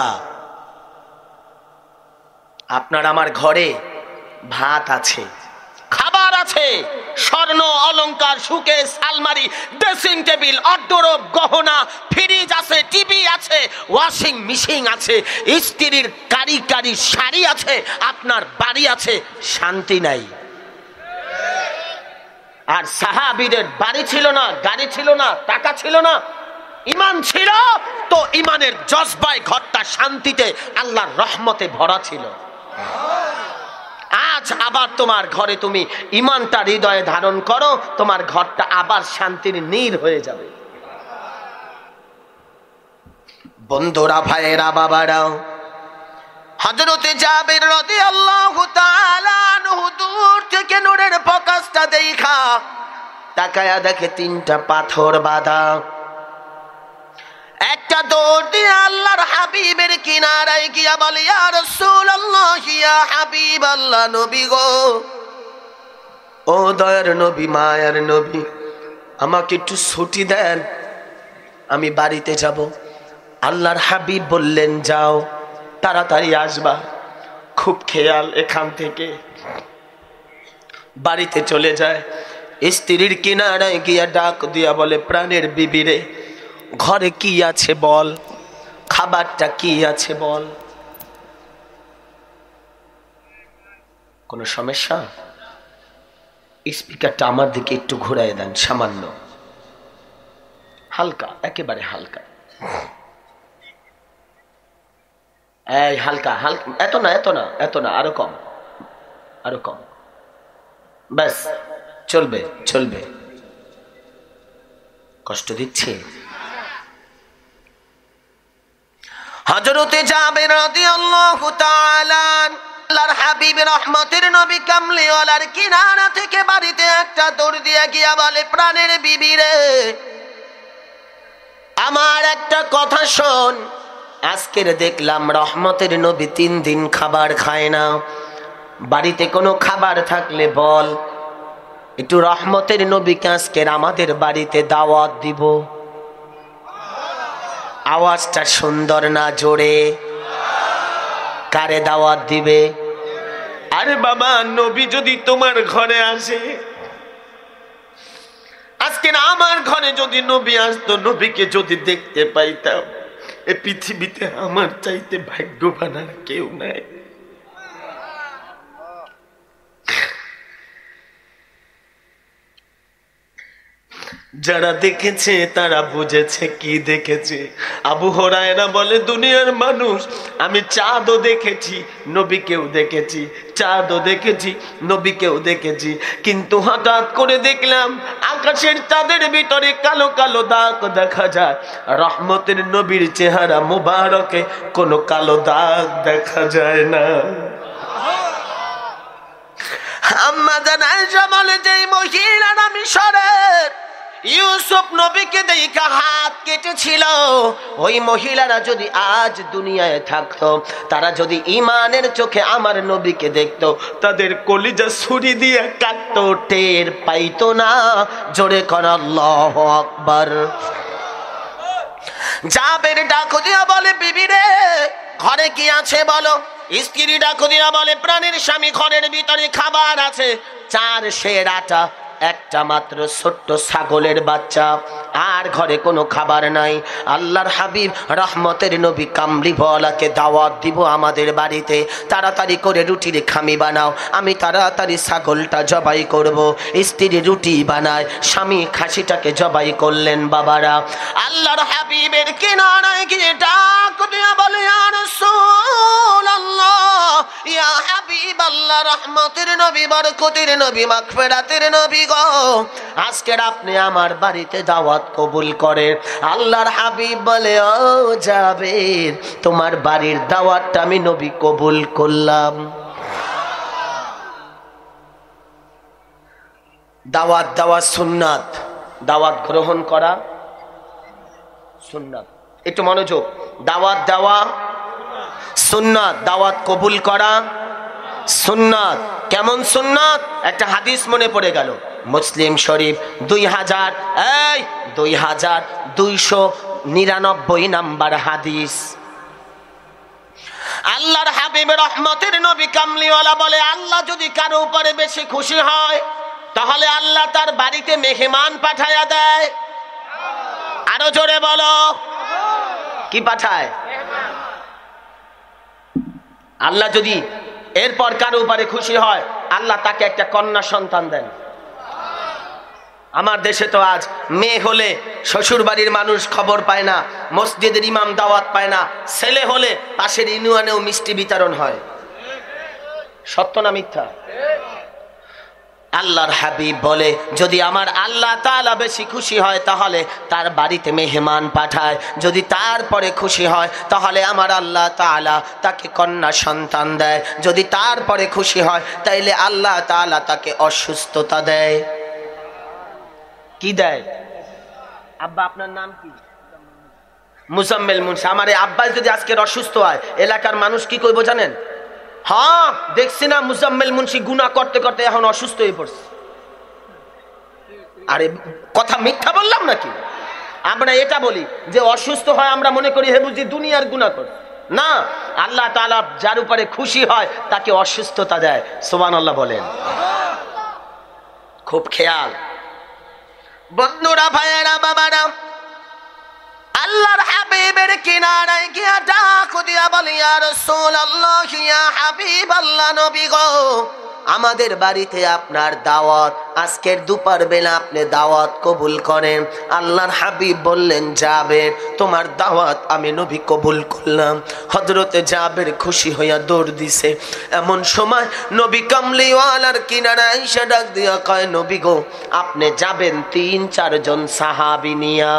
আপনার আমার ঘরে ভাত আছে, খাবার আছে, স্বর্ণ অলংকার, সুকেস, আলমারি, ড্রেসিং টেবিল, অর্ডরোব, গহনা, ফ্রিজ আছে, টিভি আছে, ওয়াশিং মেশিন আছে, স্ত্রীর কারি কারি শাড়ি আছে, আপনার বাড়ি আছে, শান্তি নাই। আর সাহাবীদের বাড়ি ছিল না, গাড়ি ছিল না, টাকা ছিল না, ইমান ছিল তো ইমানের জজবায় ঘরটা শান্তিতে আল্লাহর রহমতে ভরা ছিল। আজ আবার তোমার ঘরে তুমি ইমানটা হৃদয়ে ধারণ করো, তোমার ঘরটা আবার শান্তির নীর হয়ে যাবে। বন্ধুরা, ভাইয়েরা, বাবারাও, হযরতে জাবের রাদিয়াল্লাহু তাআলা আনহু দূর থেকে নূরের ফোকাসটা দেখা তাকায়া দেখে 3টা পাথর বাঁধা। একটা দৌড় দিয়ে আল্লাহর হাবিবের কিনারায় গিয়া বলে, ইয়া রাসূলুল্লাহ, ইয়া হাবিবাল্লাহ, নবী গো, ও দয়ার নবী, মায়ার নবী, আমাকে একটু ছুটি দেন, আমি বাড়িতে যাব। আল্লাহর হাবিব বললেন, যাও, তাড়াতাড়ি আসবা। খুব খেয়াল, এখান থেকে বাড়িতে চলে যায়। স্ত্রীর কিনারায় গিয়া ডাক দিয়া বলে, প্রাণের বিবিরে, ঘরে কি আছে বল, খাবারটা কি আছে বল। কোন সমস্যা? স্পিকারটা আমার দিকে একটু ঘুরাই দেন, সামান্য, হালকা, একেবারে হালকা, এই হালকা হালকা, এত না, এত না, এত না, আরো কম, আরো কম, ব্যাস, চলবে, চলবে। কষ্ট দিচ্ছে? হযরতে জাবের রাদিয়াল্লাহু তাআলা আল্লাহর হাবিব রহমতের নবী কামলিওয়ালার কিনারা থেকে বাড়িতে একটা দৌড় দিয়ে গিয়া বলে, প্রাণের বিবি রে, আমার একটা কথা শোন। আজকের দেখলাম রহমতের নবী 3 দিন খাবার খায় না, বাড়িতে কোনো খাবার থাকলে বল, একটু রহমতের নবীকে আজকের আমাদের বাড়িতে দাওয়াত দিব। আওয়াজটা সুন্দর না, জোরে? কারে দাওয়াত দিবে? আরে বাবা, নবী যদি তোমার ঘরে আসে, আজকে আমার ঘরে যদি নবী আসতো, নবীকে যদি দেখতে পাইতাম, এই পৃথিবীতে আমার চাইতে ভাগ্যবান আর কেউ নাই। যারা দেখেছে তারা বুঝেছে কি দেখেছে। আবু হুরায়রা বলে, দুনিয়ার মানুষ, আমি চাঁদও দেখেছি, নবীকেও দেখেছি, চাঁদও দেখেছি, নবীকেও দেখেছি, কিন্তু হঠাৎ করে দেখলাম আকাশের চাঁদের ভিতরে কালো কালো দাগ দেখা যায়, রহমতের নবীর চেহারা মুবারকে কোনো কালো দাগ দেখা যায় না। আম্মা জান আয়েশা বলে, যে মহিলারা মিশরের ইউসুফ নবীকে দেখা হাত কেটেছিল, ওই মহিলারা যদি আজ দুনিয়ায় থাকতো, তারা যদি ঈমানের চোখে আমার নবীকে দেখতো, তাদের কলিজা ছুরি দিয়ে কাটতো, টের পাইতো না। জোরে কর আল্লাহু আকবার। জাবের ডাক দিয়া বলে, বিবি রে ঘরে কি আছে বলো। স্ত্রী ডাক দিয়া বলে, প্রাণের স্বামী ঘরের ভিতরে খাবার আছে, 4 সের আটা, একটা মাত্র ছোট্ট ছাগলের বাচ্চা, আর ঘরে কোনো খাবার নাই। আল্লাহর হাবিব রহমতের নবী কামলিওয়ালাকে দাওয়াত দিব আমাদের বাড়িতে, তাড়াতাড়ি করে রুটির খামি বানাও, আমি তাড়াতাড়ি ছাগলটা জবাই করব। স্ত্রী রুটি বানায়, স্বামী খাসিটাকে জবাই করলেন। বাবারা, আল্লাহর হাবিবের কিনারায় গিয়ে ডাক দিয়া বলে, ইয়া রাসূলুল্লাহ, ইয়া হাবিবাল্লাহ, রহমতের নবী, বরকতের নবী, মাগফিরাতের নবী গো, আজকের আপনি আমার বাড়িতে দাওয়াত কবুল করেন। আল্লাহর হাবিব বলে, ও জাবের, তোমার বাড়ির দাওয়াতটা আমি নবী কবুল করলাম। দাওয়াত দেওয়া সুন্নাত, দাওয়াত গ্রহণ করা সুন্নাত। একটু মনোযোগ, দাওয়াত দেওয়া সুন্নাত, দাওয়াত কবুল করা সুন্নাত। কেমন সুন্নাত? একটা হাদিস মনে পড়ে গেল, মুসলিম শরীফ 2299 নাম্বার হাদিস। আল্লাহর হাবিব রহমতের নবী কামলিওয়ালা বলে, আল্লাহ যদি কারো উপরে বেশি খুশি হয়, তাহলে আল্লাহ তার বাড়িতে মেহমান পাঠায়া দেয়। আরো জোরে বলো, কি পাঠায়? আল্লাহ যদি এরপর কারো উপরে খুশি হয়, আল্লাহ তাকে একটা কন্যা সন্তান দেন। আমার দেশে তো আজ মেয়ে হলে শ্বশুর বাড়ির মানুষ খবর পায় না, মসজিদের ইমাম দাওয়াত পায় না, ছেলে হলে পাশের ইউনিয়নেও মিষ্টি বিতরণ হয়। সত্য না মিথ্যা? আল্লাহর হাবিব বলে, যদি আমার আল্লাহ তাআলা বেশি খুশি হয়, তাহলে তার বাড়িতে মেহমান পাঠায়। যদি তারপরে খুশি হয়, তাহলে আমার আল্লাহ তাআলা তাকে কন্যা সন্তান দেয়। যদি তারপরে খুশি হয়, তাইলে আল্লাহ তাআলা তাকে অসুস্থতা দেয়। কি দেয়? আব্বা, আপনার নাম কি? মুজাম্মেল মুন্সি। আমার এই আব্বাই যদি আজকের অসুস্থ হয়, এলাকার মানুষ কি কইব জানেন? হ্যাঁ, দেখছি না মুজাম্মেল মুন্সি গুনাহ করতে করতে এখন অসুস্থ হয়ে পড়ছে। আরে কথা মিথ্যা বললাম নাকি? আমরা এটা বলি যে অসুস্থ হয়, আমরা মনে করি হে বুঝি দুনিয়ার গুনাহ করে। না, আল্লাহ তাআলা যার উপরে খুশি হয় তাকে অসুস্থতা দেয়। সুবহানাল্লাহ বলেন। খুব খেয়াল। বন্ধুরা, ভাইয়েরা, বাবারা, আল্লাহর হাবিবের কিনারায় গিয়া ডাক দিয়া বলি, ইয়া রাসূলুল্লাহ, ইয়া হাবিবাল্লাহ, নবী গো, আমাদের বাড়িতে আপনার দাওয়াত, আজকের দুপুর বেলা আপনি দাওয়াত কবুল করেন। আল্লাহর হাবিব বললেন, জাবের, তোমার দাওয়াত আমি নবী কবুল করলাম। হযরতে জাবের খুশি হইয়া দৌড় দিছে। এমন সময় নবী কামলিওয়ালার কিনারায় এসে ডাক দিয়া কয়, নবী গো, আপনি যাবেন 3-4 জন সাহাবী নিয়া।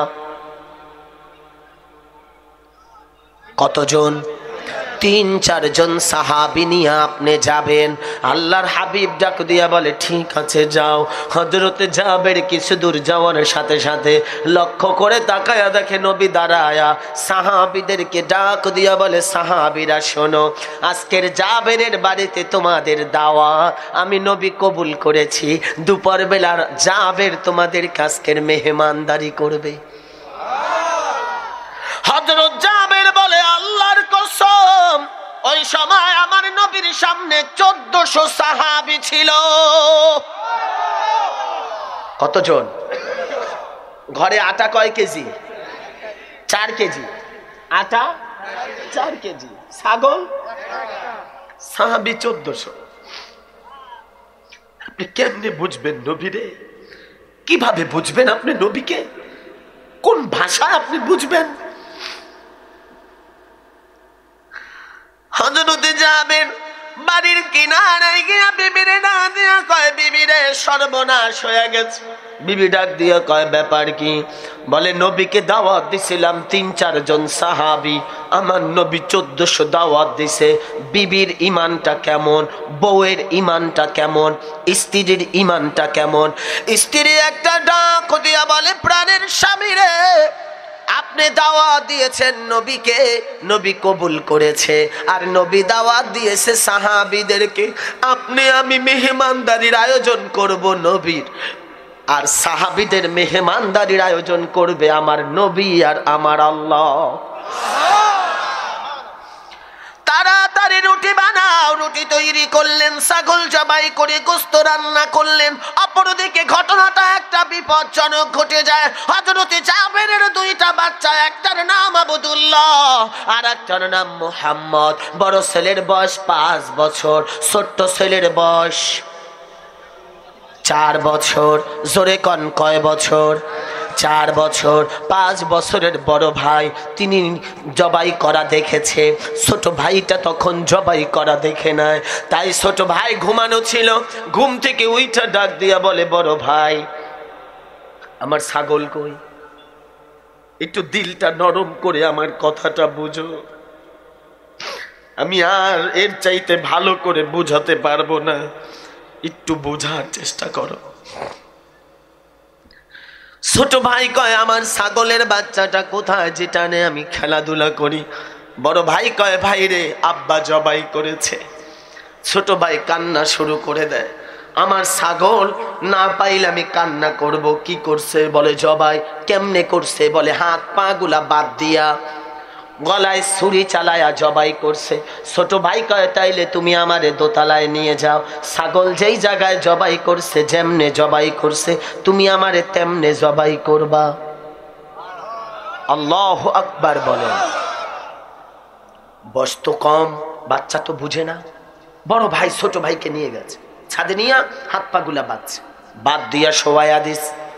কতজন? 3-4 জন সাহাবী নিয়ে আপনি যাবেন। আল্লাহর হাবিব ডাক দিয়া বলে, ঠিক আছে যাও। হযরতে জাবের কিছু দূর যাওয়ার সাথে সাথে লক্ষ্য করে তাকায়া দেখে নবী দাঁড়ায়া সাহাবীদেরকে ডাক দিয়া বলে, সাহাবীরা শোনো, আজকের জাবেরের বাড়িতে তোমাদের দাওয়া আমি নবী কবুল করেছি। দুপুর বেলার জাবের তোমাদের আজকের মেহমানদারি করবে। হযরত জাবের বলে, আল্লাহর কসম, ওই সময় আমার নবীর সামনে 1400 সাহাবী ছিল। কতজন? ঘরে আটা কয় কেজি? 4 কেজি। আটা 4 কেজি, ছাগল সাহাবী 1400। আপনি কেমনে বুঝবেন নবীরে? কিভাবে বুঝবেন আপনি নবীকে? কোন ভাষায় আপনি বুঝবেন? হযরতে জাবের বাড়ির কিনারায় গিয়া বিবিরে ডাক দিয়া কয়, বিবিরে সর্বনাশ হয়ে গেছে। বিবি ডাক দিয়া কয়, ব্যাপার কি? বলে, নবীকে দাওয়াত দিছিলাম ৩-৪ জন সাহাবী, আমার নবী ১৪০০ দাওয়াত দিছে। বিবির ইমানটা কেমন, বউয়ের ইমানটা কেমন, স্ত্রীর ইমানটা কেমন? স্ত্রী একটা ডাক দিয়া বলে, প্রাণের স্বামী রে, আপনি দাওয়াত দিয়েছেন নবীকে, নবী কবুল করেছে, আর নবী দাওয়াত দিয়েছে সাহাবীদেরকে। আপনি আমি মেহমানদারির আয়োজন করব নবীর, আর সাহাবীদের মেহমানদারির আয়োজন করবে আমার নবী আর আমার আল্লাহ। তাড়াতাড়ি রুটি বানাও। রুটি তৈরি করলেন, ছাগল জবাই করে গোশত রান্না করলেন। অপরদিকে ঘটনাটা একটা বিপজ্জনক ঘটে যায়। হযরতে জাবেরের 2টা বাচ্চা, একটার নাম আব্দুল্লাহ আর একটার নাম মুহাম্মদ। বড় ছেলের বয়স 5 বছর, ছোট্ট ছেলের বয়স 4 বছর। জোরে কন, কয় বছর? 4 বছর। 5 বছরের বড় ভাই, তিনি জবাই করা দেখেছে, ছোট ভাইটা তখন জবাই করা দেখে নাই। তাই ছোট ভাই ঘুমানো ছিল, ঘুম থেকে উইঠা ডাক দিয়া বলে, বড় ভাই, আমার ছাগল কই? একটু দিলটা নরম করে আমার কথাটা বুঝো, আমি আর এর চাইতে ভালো করে বুঝাতে পারবো না, একটু বোঝার চেষ্টা করো। ছোট ভাই কয়, আমার ছাগলের বাচ্চাটা কোথায়, যেটা নিয়ে আমি খেলাধুলা করি? বড় ভাই কয়, ভাই রে, আব্বা জবাই করেছে। ছোট ভাই কান্না শুরু করে দেয়, আমার ছাগল না পাইলে আমি কান্না করব। কি করছে? বলে, জবাই। কেমনে করছে? বলে, হাত পা গুলা বাদ দিয়া গলায় ছুরি চালায়া জবাই করছে। ছোট ভাই কয়, তাইলে তুমি আমারে দোতলায় নিয়ে যাও, ছাগল যেই জায়গায় জবাই করছে, যেমনে জবাই করছে, তুমি আমারে তেমনে জবাই করবা। আল্লাহু আকবার বলেন। বয়স তো কম, বাচ্চা তো বুঝে না। বড় ভাই ছোট ভাইকে নিয়ে গেছে, ছাদে নিয়ে হাত পা গুলা বাঁধছে, বাদ দিয়া শোয়া দিস।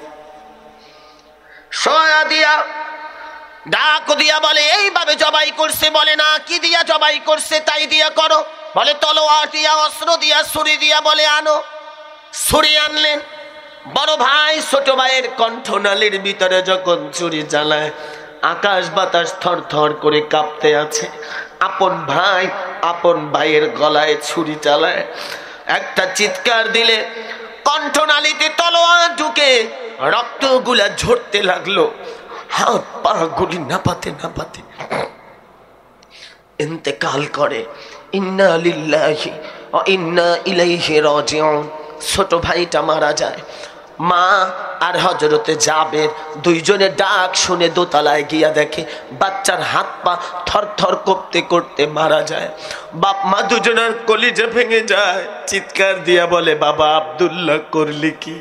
শোয়া দিয়া ডাক দিয়া বলে, এইভাবে জবাই করছে? বলে, না। কি দিয়া জবাই করছে তাই দিয়া করো। বলে, তলোয়ার দিয়া, অস্ত্র দিয়া, ছুরি দিয়া। বলে, আনো। ছুরি আনলেন। বড় ভাই ছোট ভাইয়ের কণ্ঠনালীর ভিতরে যখন ছুরি চালায়, আকাশ বাতাস থর থর করে কাঁপতে আছে। আপন ভাই আপন ভাইয়ের গলায় ছুরি চালায়। একটা চিৎকার দিলে কণ্ঠনালীতে তলোয়ার ঢুকে রক্তগুলা ঝরতে লাগলো। হাত পা গুলি নাপাতে নাপাতে ইন্তেকাল করে। ইন্না লিল্লাহি ওয়া ইন্না ইলাইহি রাজিউন। ছোট ভাইটা মারা যায়। মা আর হযরতে জাবের দুইজনে ডাক শুনে দোতলায় গিয়া দেখে বাচ্চার হাত পা থরথর করতে করতে মারা যায়। বাপ মা দুজনের কলিজা ভেঙে যায়। চিৎকার দিয়া বলে, বাবা আব্দুল্লাহ করলি কি?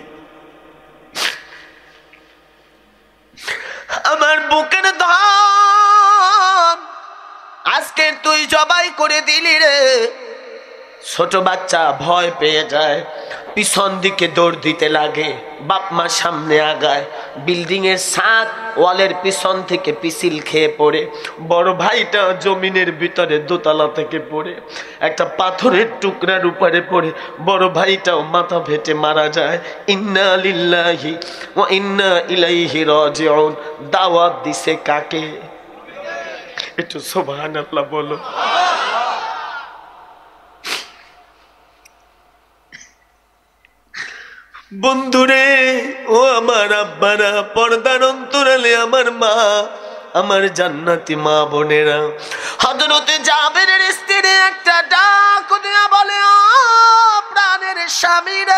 আমার বুকের ধন আজকে তুই জবাই করে দিলি রে। ছোট বাচ্চা ভয় পেয়ে যায়, পিছন দিকে দৌড় দিতে লাগে। বাপ মা সামনে আগায়। বিল্ডিং এর ছাদ ওয়ালের পিছন থেকে পিছিল খেয়ে পড়ে। বড় ভাইটা জমিনের ভিতরে দোতলা থেকে পড়ে একটা পাথরের টুকরার উপরে পড়ে বড় ভাইটাও মাথা ফেটে মারা যায়। ইন্না লিল্লাহি ওয়া ইন্না ইলাইহি রাজিউন। দাওয়াত দিছে কাকে? একটু সুবহানাল্লাহ বলো। বন্ধুরে, ও আমার আব্বারা, পর্দার অন্তরালে আমার মা, আমার জান্নাতি মা বোনেরা, হযরতে জাবেরের স্ত্রী একটা ডাক দিয়া বলে, ও প্রাণের স্বামীরা,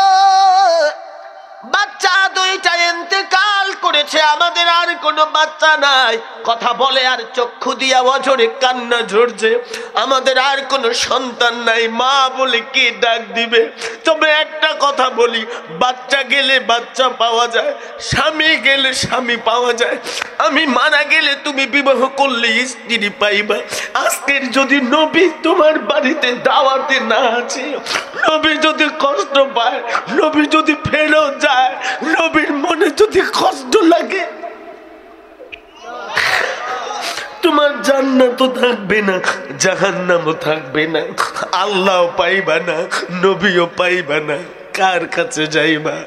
বাচ্চা দুইটা ইন্তেকাল করেছে, আমাদের আর কোনো বাচ্চা নাই। কথা বলে আর চক্ষু দিয়া অঝরে কান্না ঝরছে। আমাদের আর কোনো সন্তান নাই। মা বলে কে ডাক দিবে? তবে একটা কথা বলি, বাচ্চা গেলে বাচ্চা পাওয়া যায়, স্বামী গেলে স্বামী পাওয়া যায়। আমি মারা গেলে তুমি বিবাহ করলে স্ত্রী পাইবা। আজকের যদি নবী তোমার বাড়িতে দাওয়াতে না আছে, নবী যদি কষ্ট পায়, নবী যদি ফেরত যায়, নবীর মনে যদি কষ্ট লাগে, তোমার জান্নাত তো থাকবে না, জাহান্নামও থাকবে না, আল্লাহও পাইবা না, নবীও পাইবা না, কার কাছে যাইবা?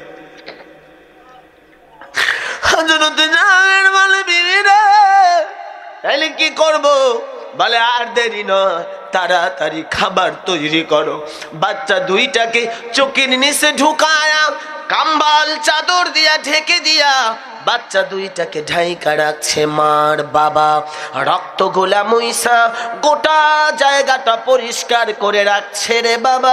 হযরত জাবের বলে বিবিরা তাহলে কি করব? বলে আর দেরি নয়, তাড়াতাড়ি খাবার তৈরি করো। বাচ্চা দুইটাকে চোখের নিচে ঢুকায়া কাম্বাল চাদর দিয়া ঢেকে দিয়া বাচ্চা দুইটাকে ঢাইকা রাখছে মার বাবা। রক্ত গোলা মুইসা গোটা জায়গাটা পরিষ্কার করে রাখছে রে বাবা।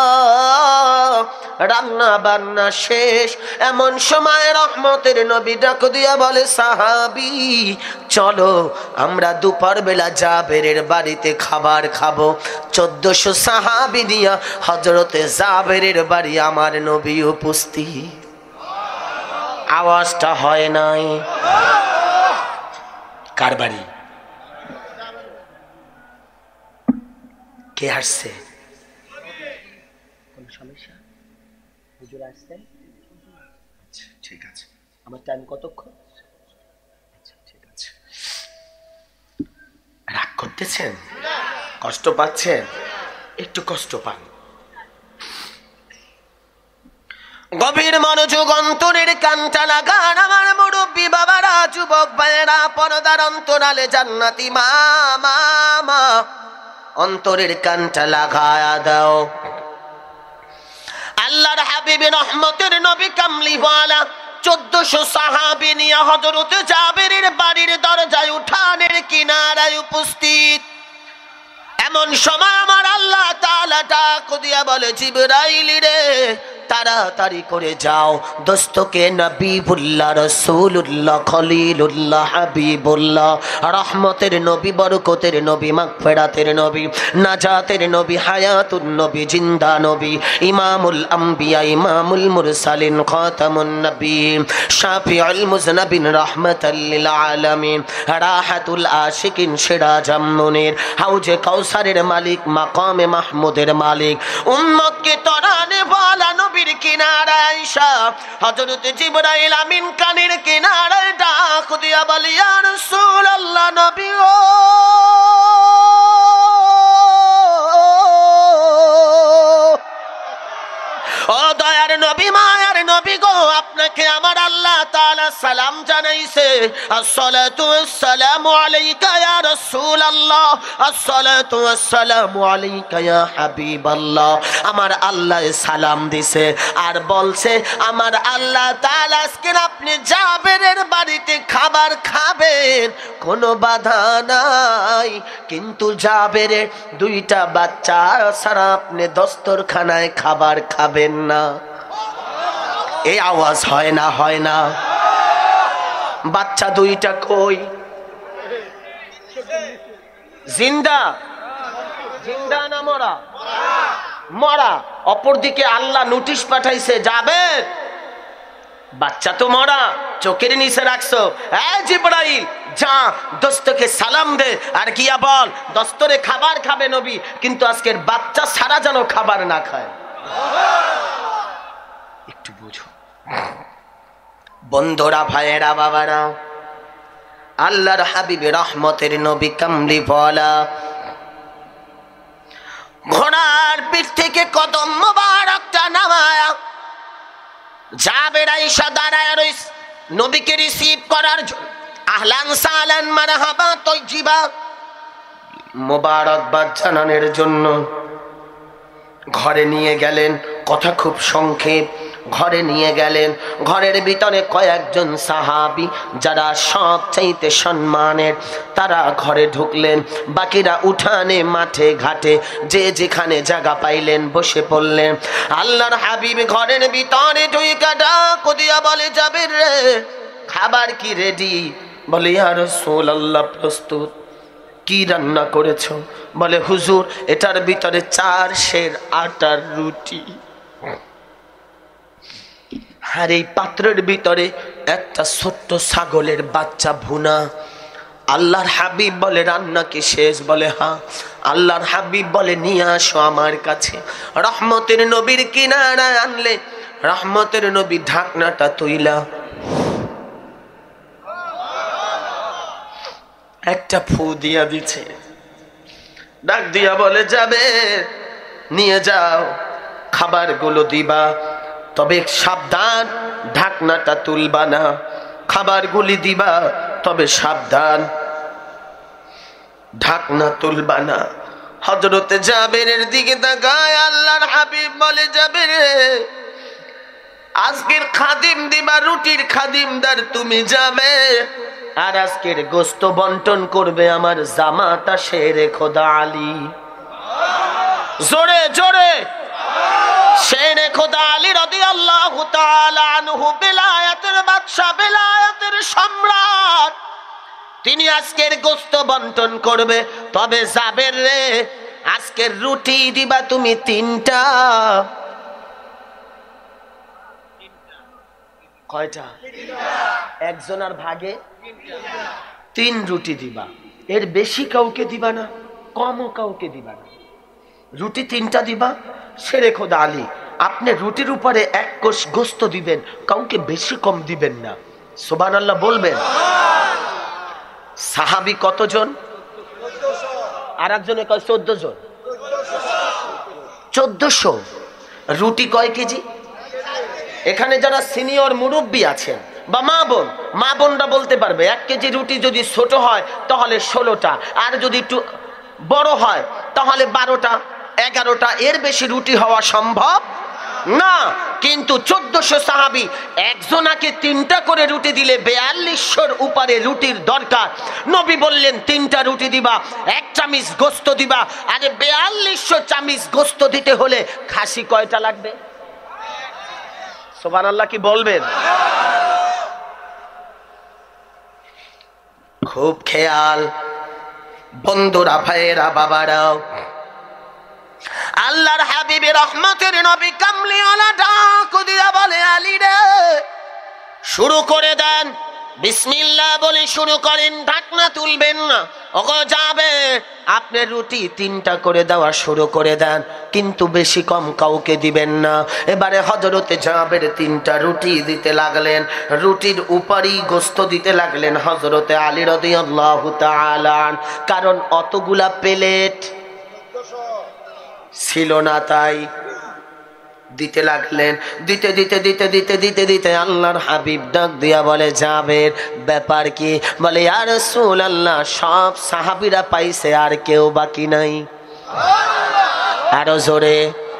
রান্না বান্না শেষ, এমন সময় রহমতের নবী ডাক দিয়া বলে, সাহাবী চলো আমরা দুপুর বেলা জাবেরের বাড়িতে খাবার খাবো। 1400 সাহাবী নিয়া হযরতে জাবেরের বাড়ি আমার নবী উপস্থিত। আওয়াজটা হয় নাই? কার বাড়ি? কে আসছে? কোন সমস্যা? হুজুর আসছেন? আচ্ছা ঠিক আছে। আমার টাইম কতক্ষণ? আচ্ছা ঠিক আছে। রাগ করতেছেন? কষ্ট পাচ্ছেন? একটু কষ্ট পান। গভীর মনোযোগ অন্তরের কানটা লাগান আমার মুরব্বী বাবারা, যুবক ভাইয়েরা, পর্দার অন্তরালে জান্নাতি মা মা মা, অন্তরের কানটা লাগায়া দাও। আল্লাহর হাবিব রহমতের নবী কামলিওয়ালা 1400 সাহাবী নিয়ে হযরত জাবেরের বাড়ির দরজায় উঠানের কিনারায় উপস্থিত। এমন সময় আমার আল্লাহ তাআলা ডাক দিয়া বলে, জিবরাইল রে তাড়াতাড়ি করে যাও, দোস্তকে নবীবুল্লাহ, রাসূলুল্লাহ, খলিলুল্লাহ, হাবিবুল্লাহ, রহমতের নবী, বরকতের নবী, মাগফিরাতের নবী, নাজাতের নবী, হায়াতুন নবী, জিন্দা নবী, ইমামুল আম্বিয়া, ইমামুল মুরসালিন, খাতামুন নবীন, শাফিউল মুজনাবিন, রাহমাতাল লিল আলামিন, রাহাতুল আশিকিন, সিরাজাম মুনির, হাউজে কাউসারের মালিক, মাকামে মাহমুদের মালিক, উম্মতকে তরানে ওয়ালা নবীর কিনারায় আয়েশা হযরত জিবরাইল আমিন কানের কিনারায় ডাক দিয়া বলে, ইয়া রাসূলুল্লাহ, নবী ও দয়ার নবী, মায়ার নবী গো, আপনাকে আমার আল্লাহ তাআলা সালাম জানাইছে। আসসালাতু ওয়াসসালামু আলাইকা ইয়া রাসূলুল্লাহ, আসসালাতু ওয়াসসালামু আলাইকা ইয়া হাবিবাল্লাহ। আমার আল্লাহ সালাম দিছে আর বলছে, আমার আল্লাহ তাআলা আজকে আপনি জাবেরের বাড়িতে খাবার খাবেন, কোনো বাধা নাই, কিন্তু জাবেরের দুইটা বাচ্চা ছাড়া আপনি দস্তরখানায় খাবার খাবেন না। এই আওয়াজ হয় না? হয় না? বাচ্চা দুইটা কই? জিন্দা? জিন্দা না মরা? মরা। অপরদিকে আল্লাহ নোটিশ পাঠাইছে, যাবে বাচ্চা তো মরা, চোখের নিচে রাখছো, এই জিবরাইল যা দোস্তকে সালাম দে আর গিয়া বল দস্তরে খাবার খাবে নবী, কিন্তু আজকের বাচ্চা সারা যেন খাবার না খায়। একটু বুঝো বন্ধুরা, ভাইয়েরা, বাবারা, আল্লাহর হাবিব রহমতের নবী কামলিওয়ালা ঘোড়ার পিঠ থেকে কদম মোবারকটা নামায়া জাবের আয়েশা দাঁড়ায় রইছে নবীকে রিসিভ করার জন্য। আহলান সাহলান মারহাবা তয়্যিবা, মোবারকবাদ জানানোর জন্য ঘরে নিয়ে গেলেন। কথা খুব সংক্ষেপ। ঘরে নিয়ে গেলেন, ঘরের ভিতরে কয়েকজন সাহাবী যারা সবচাইতে সম্মানের, তারা ঘরে ঢুকলেন। বাকিরা উঠানে, মাঠে, ঘাটে যে যেখানে জায়গা পাইলেন বসে পড়লেন। আল্লাহর হাবিব ঘরের ভিতরে ঢুইকা ডাক দিয়া বলে, জাবের রে খাবার কি রেডি? বলে, ইয়া রাসূলুল্লাহ প্রস্তুত। কি রান্না করেছ? বলে, হুজুর এটার ভিতরে 4 সের আটার রুটি, আর এই পাত্রের ভিতরে একটা ছোট্ট ছাগলের বাচ্চা ভুনা। আল্লাহর হাবিব বলে, রান্না কি শেষ? বলে, হ্যাঁ। আল্লাহর হাবিব বলে, নিয়ে আসো আমার কাছে। রহমতের নবীর কিনারায় আনলে রহমতের নবী ঢাকনাটা তুইলা একটা ফু দিয়া দিছে। ডাক দিয়া বলে যাবে নিয়ে যাও খাবারগুলো দিবা, তবে সাবধান ঢাকনাটা তুলবা না। খাবারগুলি দিবা তবে সাবধান ঢাকনা তুলবা না। হযরতে জাবেরের দিকে তাকায় আল্লাহর হাবিব বলে, জাবের আজকের খাদিম দিবা, রুটির খাদিমদার তুমি যাবে, আর আজকের গোশত বন্টন করবে আমার জামাতা শেরে খোদা আলী। জোরে জোরে শেরে খোদা আলী রাদিয়াল্লাহু তাআলা আনহু, বেলায়েতের বাদশা, বেলায়েতের সম্রাট, তিনি আজকের গোশত বন্টন করবে। তবে জাবের রে, আজকের রুটি দিবা তুমি 3টা। কয়টা? একজনের ভাগে 3 রুটি দিবা, এর বেশি কাউকে দিবা না, কমও কাউকে দিবা না। রুটি 3টা দিবা। শেরে খোদা আলী, আপনি রুটির উপরে 1 কোষ গোশত দিবেন, কাউকে বেশি কম দিবেন না। সুবহানাল্লাহ বলবেন। সাহাবী কতজন? আর একজনে কয় 14 জন। 1400। রুটি কয় কেজি? এখানে যারা সিনিয়র মুরব্বী আছেন বা মা বোনরা বলতে পারবে, 1 কেজি রুটি যদি ছোট হয় তাহলে 16টা, আর যদি একটু বড় হয় তাহলে 12টা 11টা, এর বেশি রুটি হওয়া সম্ভব না। কিন্তু 1400 সাহাবী একজনাকে 3টা করে রুটি দিলে 4200 উপরে রুটির দরকার। নবী বললেন 3টা রুটি দিবা, 1 চামচ গোশত দিবা। আরে 4200 চামচ গোশত দিতে হলে খাসি কয়টা লাগবে? সুবহানাল্লাহ কি বলবেন? খুব খেয়াল বন্ধুরা, ভাইয়েরা, বাবারাও, আল্লাহর হাবিব রহমতের নবী কামলিওয়ালা ডাক দিয়া বলে, আলী রে শুরু করে দেন, বিসমিল্লাহ বলে শুরু করেন, ঢাকনা তুলবেন না। ওগো যাবে, আপনি রুটি 3টা করে দেওয়া শুরু করে দেন, কিন্তু বেশি কম কাউকে দিবেন না। এবারে হযরতে জাবের 3টা রুটি দিতে লাগলেন, রুটির উপরই গোশত দিতে লাগলেন হযরতে আলী রাদিয়াল্লাহু তাআলা, কারণ অতগুলা প্লেট ছিল না, তাই দিতে লাগলেন। দিতে দিতে দিতে দিতে দিতে দিতে আল্লাহর হাবিব ডাক দিয়া বলে, জাবের ব্যাপার কি? বলে, ইয়া রাসূলুল্লাহ, সব সাহাবীরা পাইছে, আর কেউ বাকি নাই। আরো জোরে,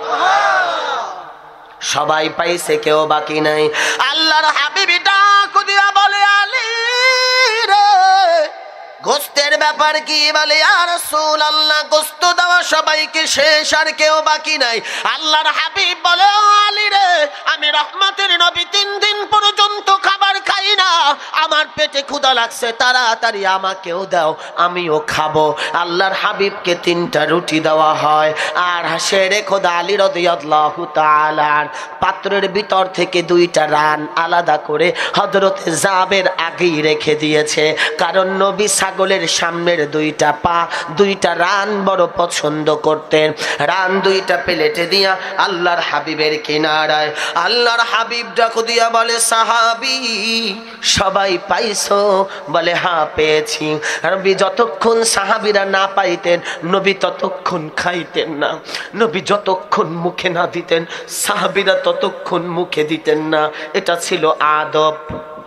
সবাই পাইছে, কেউ বাকি নাই। আল্লাহর হাবিব ডাক দিয়া বলে, আলী রে গোশতের ব্যাপার কি? বলে, ইয়া রাসূলুল্লাহ, গোশত দেওয়া সবাইকে শেষ, আর কেউ বাকি নাই। আল্লাহর হাবিব বলে, ও আলী রে, আমি রহমতের নবী 3 দিন পর্যন্ত খাবার খাই না, আমার পেটে ক্ষুধা লাগছে, তাড়াতাড়ি আমাকেও দাও, আমিও খাবো। আল্লাহর হাবিবকে 3টা রুটি দেওয়া হয়, আর শেরে খোদা আলী রাদিয়াল্লাহু তাআলা পাত্রের ভিতর থেকে 2টা রান আলাদা করে হযরতে জাবের আগেই রেখে দিয়েছে, কারণ নবী ছাগলের সামনের 2টা পা, 2টা রান বড় পছন্দ করতেন। রান 2টা প্লেটে দিয়া আল্লাহর হাবিবের কিনারায় আল্লাহর হাবিব ডাক দিয়া বলে, সাহাবী সবাই পাইছো? বলে, হ্যাঁ পেয়েছি। নবী যতক্ষণ সাহাবীরা না পাইতেন, নবী ততক্ষণ খাইতেন না। নবী যতক্ষণ মুখে না দিতেন, সাহাবীরা ততক্ষণ মুখে দিতেন না। এটা ছিল আদব।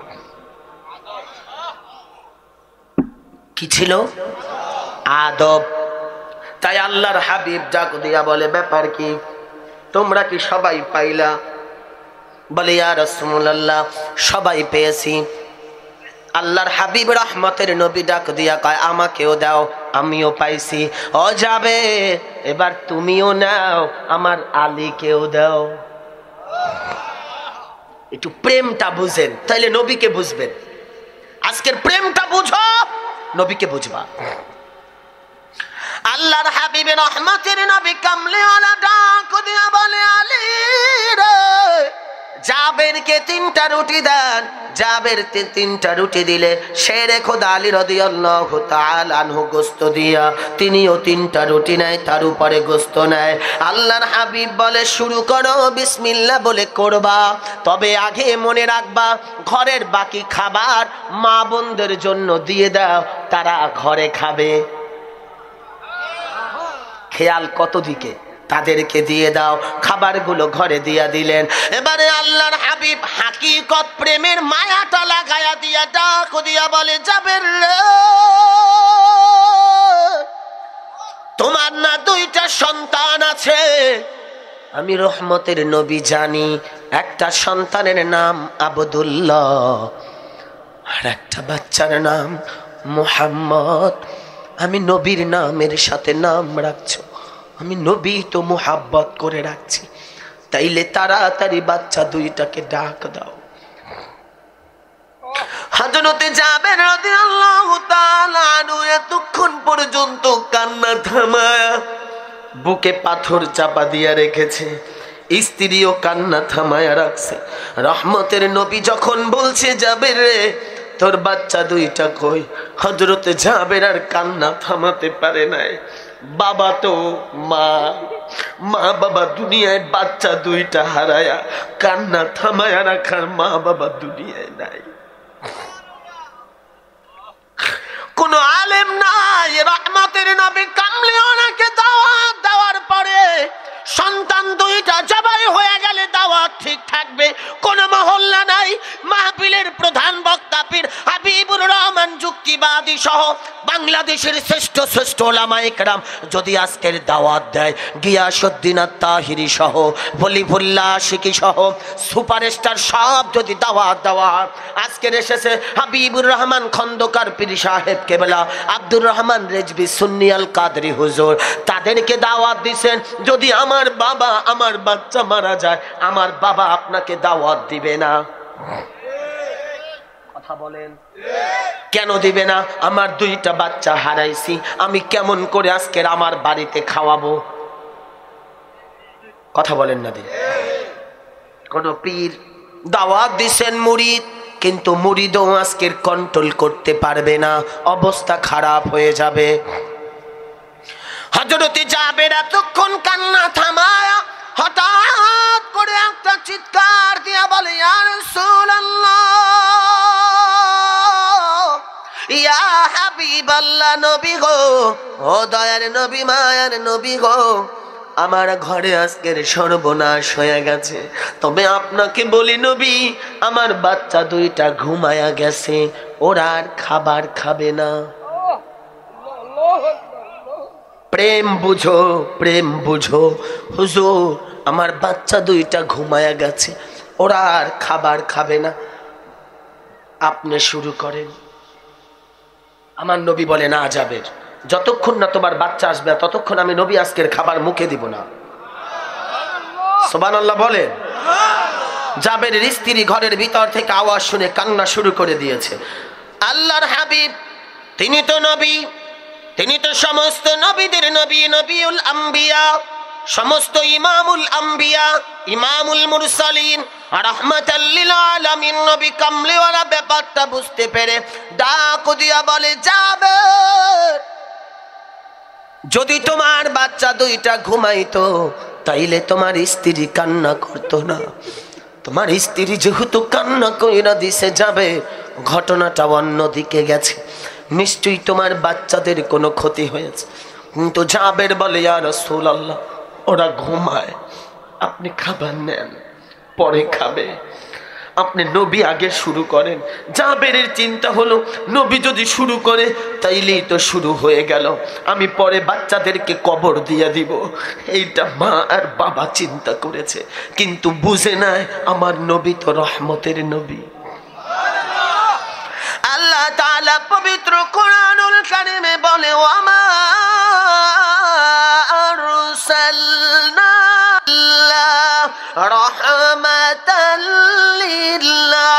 কি ছিল? আদব। তাই আল্লাহর হাবিব ডাক দিয়া বলে, ব্যাপার কি? তোমরা কি সবাই পাইলা? বলে, ইয়া রাসূলুল্লাহ, সবাই পেয়েছি। আল্লাহর হাবিব রহমতের নবী ডাক দিয়া কয়, আমাকেও দাও, আমিও পাইছি। ও যাবে, এবার তুমিও নাও, আমার আলীকেও দাও। একটু প্রেমটা বুঝেন, তাইলে নবীকে বুঝবেন। আজকের প্রেমটা বুঝো, নবীকে বুঝবা। আল্লাহর হাবিব রহমতের নবী কামলিওয়ালা ডাক দিয়া বলে, আলী রে জাবেরকে 3টা রুটি দেন। জাবের 3টা রুটি দিলে শেরে খোদা আলী রাদিয়াল্লাহু তাআলা আনহু গোশত দিয়া তিনিও 3টা রুটি নেয়, তার উপরে গোশত নেয়। আল্লাহর হাবিব বলে, শুরু করো, বিসমিল্লাহ বলে করবা, তবে আগে মনে রাখবা ঘরের বাকি খাবার মা বোনদের জন্য দিয়ে দাও, তারা ঘরে খাবে। খেয়াল কত দিকে, তাদেরকে দিয়ে দাও। খাবারগুলো ঘরে দিয়া দিলেন। এবারে আল্লাহর হাবিব হাকিকত প্রেমের মায়াটা লাগায়া দিয়া ডাক দিয়া বলে, জাবের রে, তোমার না দুইটা সন্তান আছে? আমি রহমতের নবী জানি, একটা সন্তানের নাম আব্দুল্লাহ আর একটা বাচ্চার নাম মুহাম্মদ। আমি নবীর নামের সাথে নাম রাখছো, আমি নবী তো মুহাব্বত করে রাখছি, তাইলে তাড়াতাড়ি বাচ্চা দুইটাকে ডাক দাও। হযরতে জাবের রাদিয়াল্লাহু তাআলা আনহু এতক্ষণ পর্যন্ত কান্না থামায়া বুকে পাথর চাপা দিয়া রেখেছে, স্ত্রীও কান্না থামায়া রাখছে। রহমতের নবী যখন বলছে, জাবের রে, তোর বাচ্চা দুইটা কই? হযরতে জাবের আর কান্না থামাতে পারে নাই। বাবা তো মা বাবা দুনিয়ায়, বাচ্চা দুইটা হারায়া কান্না থামায়া রাখার মা বাবা দুনিয়ায় নাই। কোন আলেম নাই। রহমতের নবী কামলে ওনাকে দাওয়াত দেওয়ার পরে সন্তান দুইটা জবাই হয়ে গেলে দাওয়াত ঠিক থাকবে। কোন মহল্লা নাই। মাহফিলের প্রধান বক্তা পীর হাবিবুর রহমান যুক্তিবাদী সহ বাংলাদেশের শ্রেষ্ঠ শ্রেষ্ঠ ওলামায়ে কেরাম যদি আজকের দাওয়াত দেয়, গিয়াসউদ্দিন আত-তাহিরি সহ বলিফুল্লাহ আশিকি সহ সুপারস্টার সব যদি দাওয়াত দেওয়া, আজকের এসেছে হাবিবুর রহমান খন্দকার পীর সাহেব কেবলা, আব্দুর রহমান রেজভী সুন্নি আল কাদরি হুজুর, তাদেরকে দাওয়াত দিবেন। যদি আমার বাবা আমার বাচ্চা মারা যায়, আমার বাবা আপনাকে দাওয়াত দিবে না? কথা বলেন, কেন দিবে না? আমার দুইটা বাচ্চা হারাইছি, আমি কেমন করে আজকের আমার বাড়িতে খাওয়াবো? কথা বলেন না? দিন কোন পীর দাওয়াত দিছেন মুরিদ, কিন্তু মুরিদও আজকের কন্ট্রোল করতে পারবে না, অবস্থা খারাপ হয়ে যাবে। হযরতে জাবের এতক্ষণ কান্না থামায়া হঠাৎ করে একটা চিৎকার দিয়া বলে, ইয়া রাসূলুল্লাহ, ইয়া হাবিবাল্লাহ, নবী গো, ও দয়ার নবী, মায়ার নবী গো, আমার ঘরে আজকের সর্বনাশ হয়ে গেছে। তবে আপনাকে বলি নবী, আমার বাচ্চা দুইটা ঘুমায়া গেছে, ওরা আর খাবার খাবে না। প্রেম বুঝো, প্রেম বুঝো হুজুর, আমার বাচ্চা দুইটা ঘুমায়া গেছে, ওরা আর খাবার খাবে না, আপনি শুরু করেন। আমার নবী বলে, না জাবের, যতক্ষণ না তোমার বাচ্চা আসবে ততক্ষণ আমি নবী আজকের খাবার মুখে দিব না। সুবহানাল্লাহ বলেন। জাবেরের স্ত্রী ঘরের ভিতর থেকে আওয়াজ শুনে কান্না শুরু করে দিয়েছে। আল্লাহর হাবিব, তিনি তো নবী, তিনি তো সমস্ত নবীদের নবী, নবিউল আম্বিয়া, সমস্ত ইমামুল আম্বিয়া, ইমামুল মুরসালিন, রাহমাতাল লিল আলামিন নবী কামলিওয়ালা ব্যাপারটা বুঝতে পেরে ডাক দিয়া বলে, জাবের, যদি তোমার বাচ্চা দুইটা ঘুমাইতো তাইলে তোমার স্ত্রী কান্না করতো না। তোমার স্ত্রী যেহেতু কান্না কইরা দিছে, যাবে, ঘটনাটা অন্যদিকে গেছে, নিশ্চয়ই তোমার বাচ্চাদের কোনো ক্ষতি হয়েছে। কিন্তু জাবের বলে, ইয়া রাসূলুল্লাহ, ওরা ঘুমায়, আপনি খাবার নেন, পরে খাবে, আপনি নবী আগে শুরু করেন। জাবেরের চিন্তা হলো, নবী যদি শুরু করে তাইলেই তো শুরু হয়ে গেল, আমি পরে বাচ্চাদেরকে কবর দিয়ে দিব। এইটা মা আর বাবা চিন্তা করেছে, কিন্তু বুঝে নাই আমার নবী তো রহমতের নবী। আল্লাহ তাআলা পবিত্র কোরআনুল কারীমে বলে, ওয়ামা আরসালনা রাহমাতাল লিল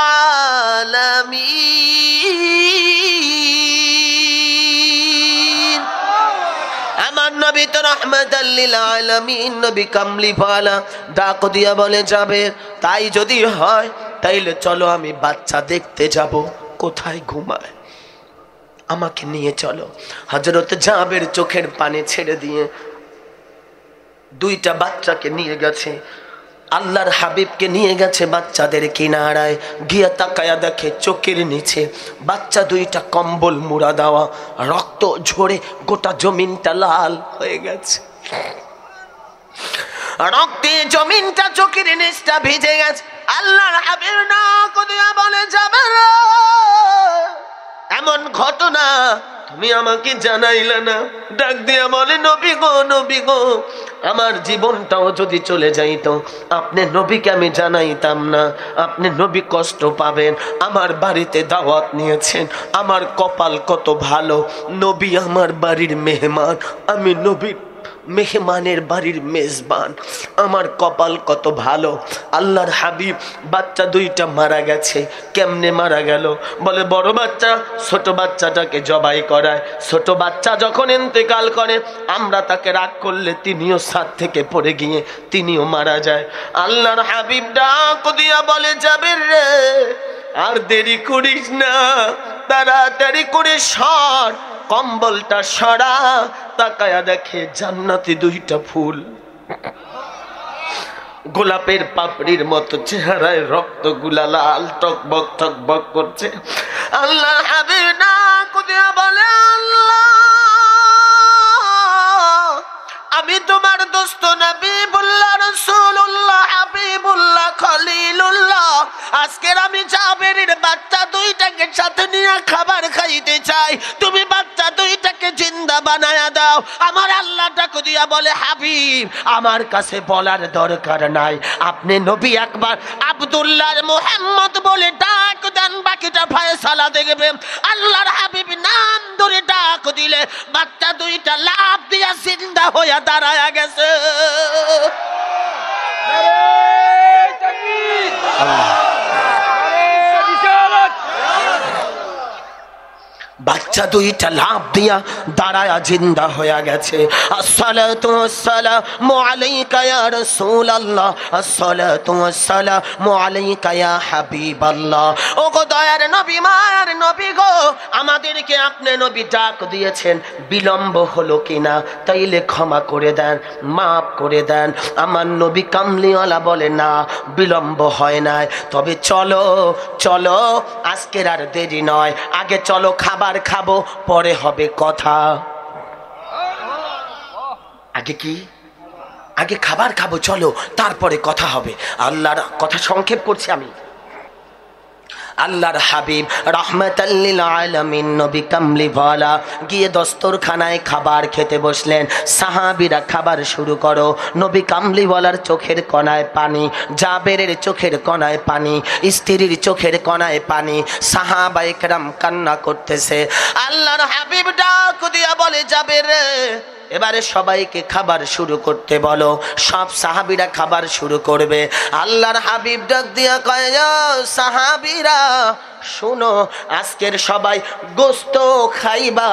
আলামিন, আমার নবী তো রাহমাতাল লিল আলামিন, নবী কামলি ওয়ালা। ডাক দিয়া বলে, যাবে, তাই যদি হয় তাইলে চলো আমি বাচ্চা দেখতে যাব, কোথায় ঘুমায়, আমাকে নিয়ে চলো। হযরত জাবের চোখের পানি ছেড়ে দিয়ে দুইটা বাচ্চাকে নিয়ে গেছে, আল্লাহর হাবিবকে নিয়ে গেছে বাচ্চাদের কিনারায়, গিয়া তাকায়া দেখে চোখের নিচে বাচ্চা দুইটা কম্বল মুড়া দেওয়া, রক্ত ঝরে গোটা জমিনটা লাল হয়ে গেছে। রক্তে জমিনটা চোখের নিচটা ভিজে গেছে। আল্লাহর হাবিব ডাক দিয়া বলে, যাবে রে, এমন ঘটনা তুমি আমাকে জানাইলে না। ডাক দিয়া বলে, নবী গো, নবী গো, আমার জীবনটাও যদি চলে যাইতো আপনি নবীকে আমি জানাইতাম না, আপনি নবী কষ্ট পাবেন। আমার বাড়িতে দাওয়াত নিয়েছেন, আমার কপাল কত ভালো, নবী আমার বাড়ির মেহমান, আমি নবীর মেহমানের বাড়ির মেজবান, আমার কপাল কত ভালো। আল্লাহর হাবিব বাচ্চা দুইটা মারা গেছে। কেমনে মারা গেল? বলে বড় বাচ্চা ছোট বাচ্চাটাকে জবাই করায়। ছোট বাচ্চা যখন ইন্তেকাল করে আমরা তাকে রাগ করলে তিনিও ছাদ থেকে পড়ে গিয়ে তিনিও মারা যায়। আল্লাহর হাবিব ডাক দিয়া বলে, যাবে রে, আর দেরি করিস না, তাড়াতাড়ি করে সর, কম্বলটা সরা। তাকায়া দেখে জান্নাতি দুইটা ফুল, গোলাপের পাপড়ির মতো চেহারায় রক্তগুলা লাল টকবক টকবক করছে। আল্লাহ হাবিব ডাক দিয়া বলে, আল্লাহ, আমি তোমার দোস্ত নবীবুল্লাহ, রাসূলুল্লাহ, হাবিবুল্লাহ, খলিলুল্লাহ, আজকের আমি জাবেরের বাচ্চা দুইটাকে সাথে নিয়ে খাবার খাইতে চাই, তুমি বাচ্চা দুইটাকে জিন্দা বানায়া দাও। আমার আল্লাহ ডাক দিয়া বলে, হাবিব, আমার কাছে বলার দরকার নাই, আপনি নবী একবার আব্দুল্লাহর মুহাম্মদ বলে ডাক দেন, বাকিটা ফয়সালা দেখবে। আল্লাহর হাবিব নাম ধরে ডাক দিলে বাচ্চা দুইটা লাফ দিয়া জিন্দা হইয়া দাঁড়ায়া গেছে। নারে তাকবীর, নারে রিসালাত। বাচ্চা দুইটা লাফ দিয়া দাঁড়ায়া জিন্দা হয়ে গেছে। আসসালাতু ওয়াসসালামু আলাইকা ইয়া রাসূলুল্লাহ, আসসালাতু ওয়াসসালামু আলাইকা ইয়া হাবিবাল্লাহ। ও গো দয়ার নবী, মায়ার নবী গো, আমাদেরকে আপনি নবী ডাক দিয়েছেন, বিলম্ব হলো কিনা তাইলে ক্ষমা করে দেন, মাফ করে দেন। আমার নবী কামলিওয়ালা বলে, না, বিলম্ব হয় নাই, তবে চলো চলো, আজকের আর দেরি নয়, আগে চলো খাবার খাবো, পরে হবে কথা। আগে কি? আগে খাবার খাবো, চলো, তারপরে কথা হবে। আল্লাহর কথা সংক্ষেপ করছি আমি। আল্লাহর হাবিব রাহমাতাল লিল আলামিন নবী কামলিওয়ালা গিয়ে দস্তরখানায় খাবার খেতে বসলেন। সাহাবীরা খাবার শুরু করো। নবী কামলিওয়ালার চোখের কোণায় পানি, জাবেরের চোখের কোণায় পানি, স্ত্রীর চোখের কোণায় পানি, সাহাবায়ে কেরাম কান্না করতেছে। আল্লাহর হাবিব ডাক দিয়া বলে, জাবের রে, এবারে সবাইকে খাবার শুরু করতে বলো। সব সাহাবীরা খাবার শুরু করবে। আল্লাহর হাবিব ডাক দিয়া কয়, সাহাবীরা শুনো, আজকের সবাই গোশত খাইবা,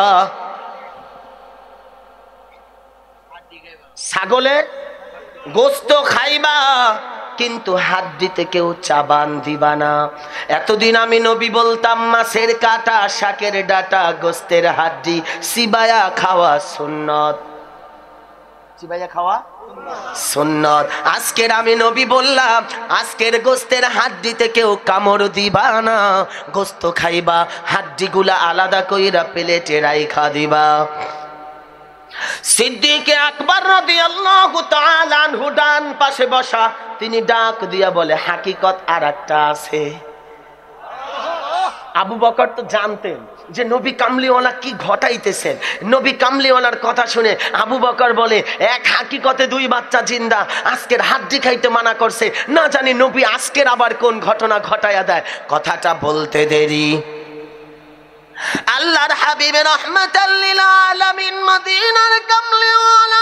ছাগলের গোশত খাইবা, কিন্তু হাড্ডিতে কেউ চাবান দিবা না। এতদিন আমি নবী বলতাম মাছের কাটা, শাকের ডাটা, গোশতের হাড্ডি চিবায়া খাওয়া সুন্নত, চিবাইয়া খাওয়া সুন্নত। আজকের আমি নবী বললাম, আজকের গোশতের হাড্ডিতে কেউ কামড় দিবা না, গোশত খাইবা, হাড্ডিগুলা আলাদা কইরা প্লেটে রাইখা দিবা। সিদ্দিক আকবর রাদিয়াল্লাহু তাআলা আনহু ডান পাশে বসা, তিনি ডাক দিয়া বলে, হাকিকত আরেকটা আছে। আবু বকর তো জানতেন যে নবী কামলিওয়ালা কি ঘটাইতেছেন। নবী কামলিওয়ালার কথা শুনে আবু বকর বলে, এক হাকিকতে দুই বাচ্চা জিন্দা, আজকের হাড্ডি খাইতে মানা করছে, না জানি নবী আজকের আবার কোন ঘটনা ঘটাইয়া দেয়। কথাটা বলতে দেরি, আল্লাহর হাবিব রাহমাতাল লিল আলামিন মদিনার কামলিওয়ালা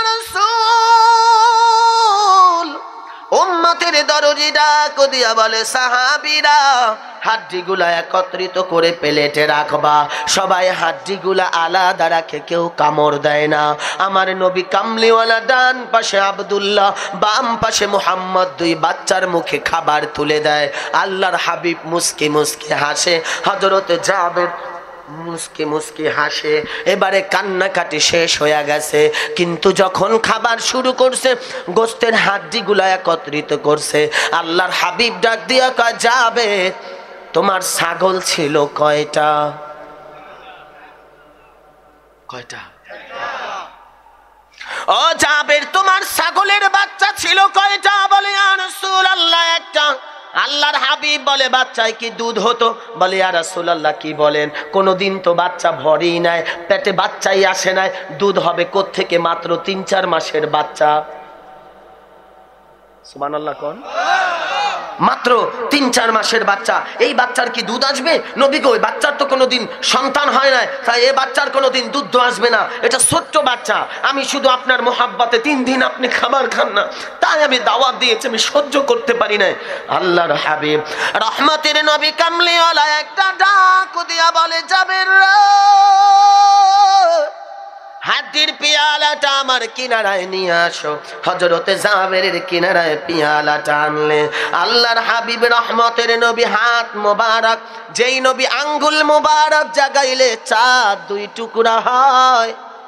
রাসূল উম্মতের দরদি ডাক দিয়া বলে, সাহাবীরা হাড্ডিগুলা একত্রিত করে প্লেটে রাখবা, সবাই হাড্ডিগুলা আলাদা রাখে, কেউ কামড় দেয় না। আমার নবী কামলিওয়ালা ডান পাশে আব্দুল্লাহ, বাম পাশে মুহাম্মদ, দুই বাচ্চার মুখে খাবার তুলে দেয়। আল্লাহর হাবিব মুস্কি মুস্কি হাসে, হযরত জাবের মুস্কি মুস্কি হাসে। এবারে কান্নাকাটি শেষ হয়ে গেছে, কিন্তু যখন খাবার শুরু করছে, গোশতের হাড্ডিগুলা একত্রিত করছে, আল্লাহর হাবিব ডাক দিয়া কয়, যাবে, তোমার ছাগল ছিল কয়টা? কয়টা? ও জাবের, তোমার ছাগলের বাচ্চা ছিল কয়টা? বলে ইয়া রাসূলুল্লাহ একটা। আল্লাহর হাবিব বলে বাচ্চায় কি দুধ হতো? বলে ইয়া রাসূলুল্লাহ কি বলেন, কোনোদিন তো বাচ্চা ভরেই নাই, পেটে বাচ্চাই আসে নাই, দুধ হবে কোত্থেকে? মাত্র 3-4 মাসের বাচ্চা। সুবহানাল্লাহ কোন, মাত্র 3-4 মাসের বাচ্চা, এই বাচ্চার কি দুধ আসবে? নবী গো, ওই বাচ্চার তো কোনোদিন সন্তান হয় না, তাই এই বাচ্চার কোনোদিন দুধ তো আসবে না, এটা ছোট্ট বাচ্চা। আমি শুধু আপনার মোহাব্বতে 3 দিন আপনি খাবার খান না, তাই আমি দাওয়াত দিয়েছি, আমি সহ্য করতে পারি না। আল্লাহর হাবিব রহমতের নবী কামলিওয়ালা একটা ডাক দিয়া বলে, জাবের হাড্ডির পিয়ালাটা আমার কিনারায় নিয়ে আসো। হযরতে জাবেরের কিনারায় পিয়ালাটা আনলে আল্লাহর হাবিব রহমতের নবী হাত মোবারক, যেই নবী আঙ্গুল মোবারক জাগাইলে চাঁদ 2 টুকরা হয়।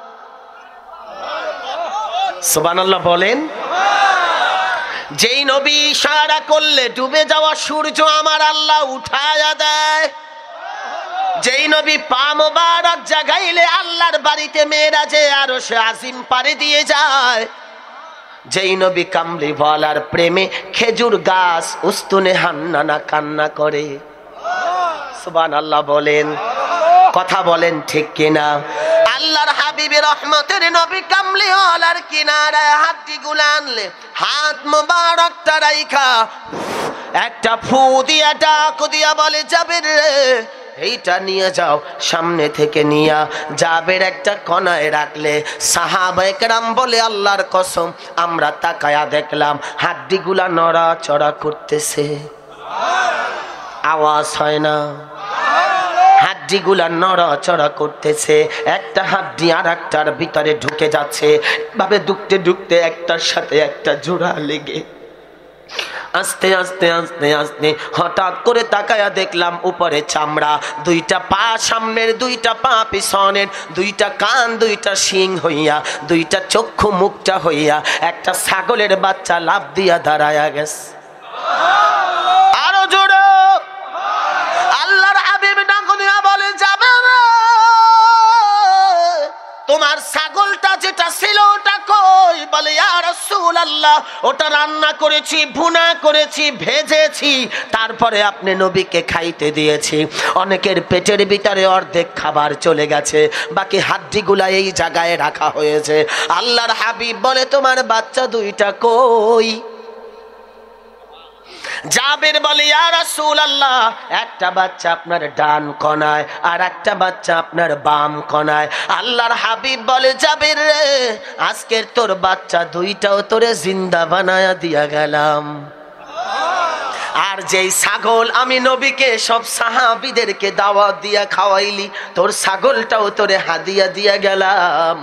সুবহানাল্লাহ বলেন। যেই নবী ইশারা করলে ডুবে যাওয়া সূর্য আমার আল্লাহ উঠায়া দেয়। যেই নবী পা মোবারক জাগাইলে আল্লাহর বাড়িতে মেরাজে আরশে আজিম পারে দিয়ে যায়। যেই নবী কামলিওয়ালার প্রেমে খেজুর গাছ উস্তুনে হান্নানা কান্না করে। সুবহানাল্লাহ বলেন, কথা বলেন ঠিক কিনা? আল্লাহর হাবিবের রহমতের নবী কামলিওয়ালার কিনারায় হাড্ডিগুলো আনলে হাত মোবারকটা রাইখা একটা ফু দিয়া ডাক দিয়া বলে, জাবের রে এইটা নিয়ে যাও, সামনে থেকে নিয়া জাবের একটা কোনায় রাখলে সাহাবায়ে কেরাম বলে, আল্লাহর কসম আমরা তাকায়া দেখলাম হাড্ডিগুলা নড়াচড়া করতেছে, আওয়াজ হয় না, হাড্ডিগুলা নড়াচড়া করতেছে। একটা হাড্ডি আর একটার ভিতরে ঢুকে যাচ্ছে, ভাবে ঢুকতে ঢুকতে একটার সাথে একটা জোড়া লেগে আস্তে আস্তে আস্তে আস্তে হঠাৎ করে তাকায়া দেখলাম উপরে চামড়া, 2টা পা সামনের, 2টা পা পিছনের, 2টা কান, 2টা শিং হইয়া, 2টা চক্ষু মুখটা হইয়া একটা ছাগলের বাচ্চা লাফ দিয়া দাঁড়ায়া গেছে। আরো জোরে আল্লাহর হাবিব ডাক দিয়া বলে, যাবে না, তোমার ছাগলটা যেটা ছিল ওটা কই? বলে ইয়া রাসূলুল্লাহ ওটা রান্না করেছি, ভুনা করেছি, ভেজেছি, তারপরে আপনি নবীকে খাইতে দিয়েছি। অনেকের পেটের ভিতরে অর্ধেক খাবার চলে গেছে, বাকি হাড্ডিগুলা এই জায়গায় রাখা হয়েছে। আল্লাহর হাবিব বলে, তোমার বাচ্চা 2টা কই? জাবের বলে, ইয়া রাসূলুল্লাহ একটা বাচ্চা আপনার ডান কোনায় আর একটা বাচ্চা আপনার বাম কোনায়। আল্লাহর হাবিব বলে, জাবের রে আজকের তোর বাচ্চা 2টাও তোরে জিন্দা বানায়া দিয়া গেলাম। আর যেই ছাগল আমি নবীকে সব সাহাবীদেরকে দাওয়াত দিয়া খাওয়াইলি, তোর ছাগলটাও তোরে হাদিয়া দিয়া গেলাম।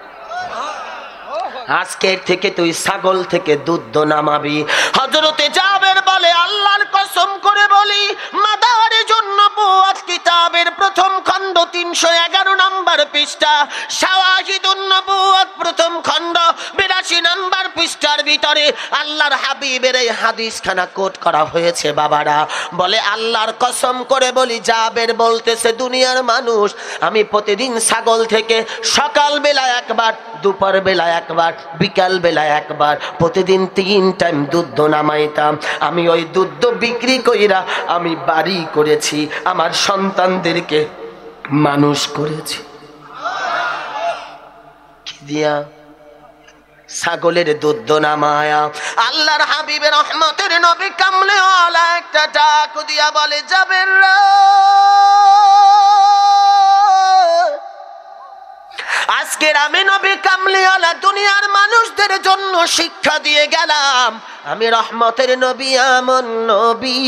আজকের থেকে তুই ছাগল থেকে দুধ নামাবি। হযরতে জাবের বলে, আল্লাহর কসম করে বলি, মাদারিজুন নবুওয়াত কিতাবের প্রথম খণ্ড 311 নম্বর পৃষ্ঠা, শাওয়াহিদুন নবুওয়াত প্রথম খণ্ড 82 নম্বর পৃষ্ঠার ভিতরে আল্লাহর হাবিবের এই হাদিসখানা কোট করা হয়েছে। বাবারা বলে, আল্লাহর কসম করে বলি, জাবের বলতেছে, দুনিয়ার মানুষ আমি প্রতিদিন ছাগল থেকে সকাল বেলা একবার, দুপুর বেলা একবার, বিকাল বেলা একবার, প্রতিদিন 3 টাইম দুধ নামাইতাম। আমি ওই দুধ বিক্রি কইরা আমি বাড়ি করেছি, আমার সন্তানদেরকে মানুষ করেছি। কি দিয়া? ছাগলের দুধ নামায়া। আল্লাহর হাবিবের রহমতের নবী কামলিওয়ালা একটা ডাক দিয়া বলে, জাবের আজকের আমি নবী কামলিওয়ালা দুনিয়ার মানুষদের জন্য শিক্ষা দিয়ে গেলাম। আমি রহমতের নবী, আমন নবী।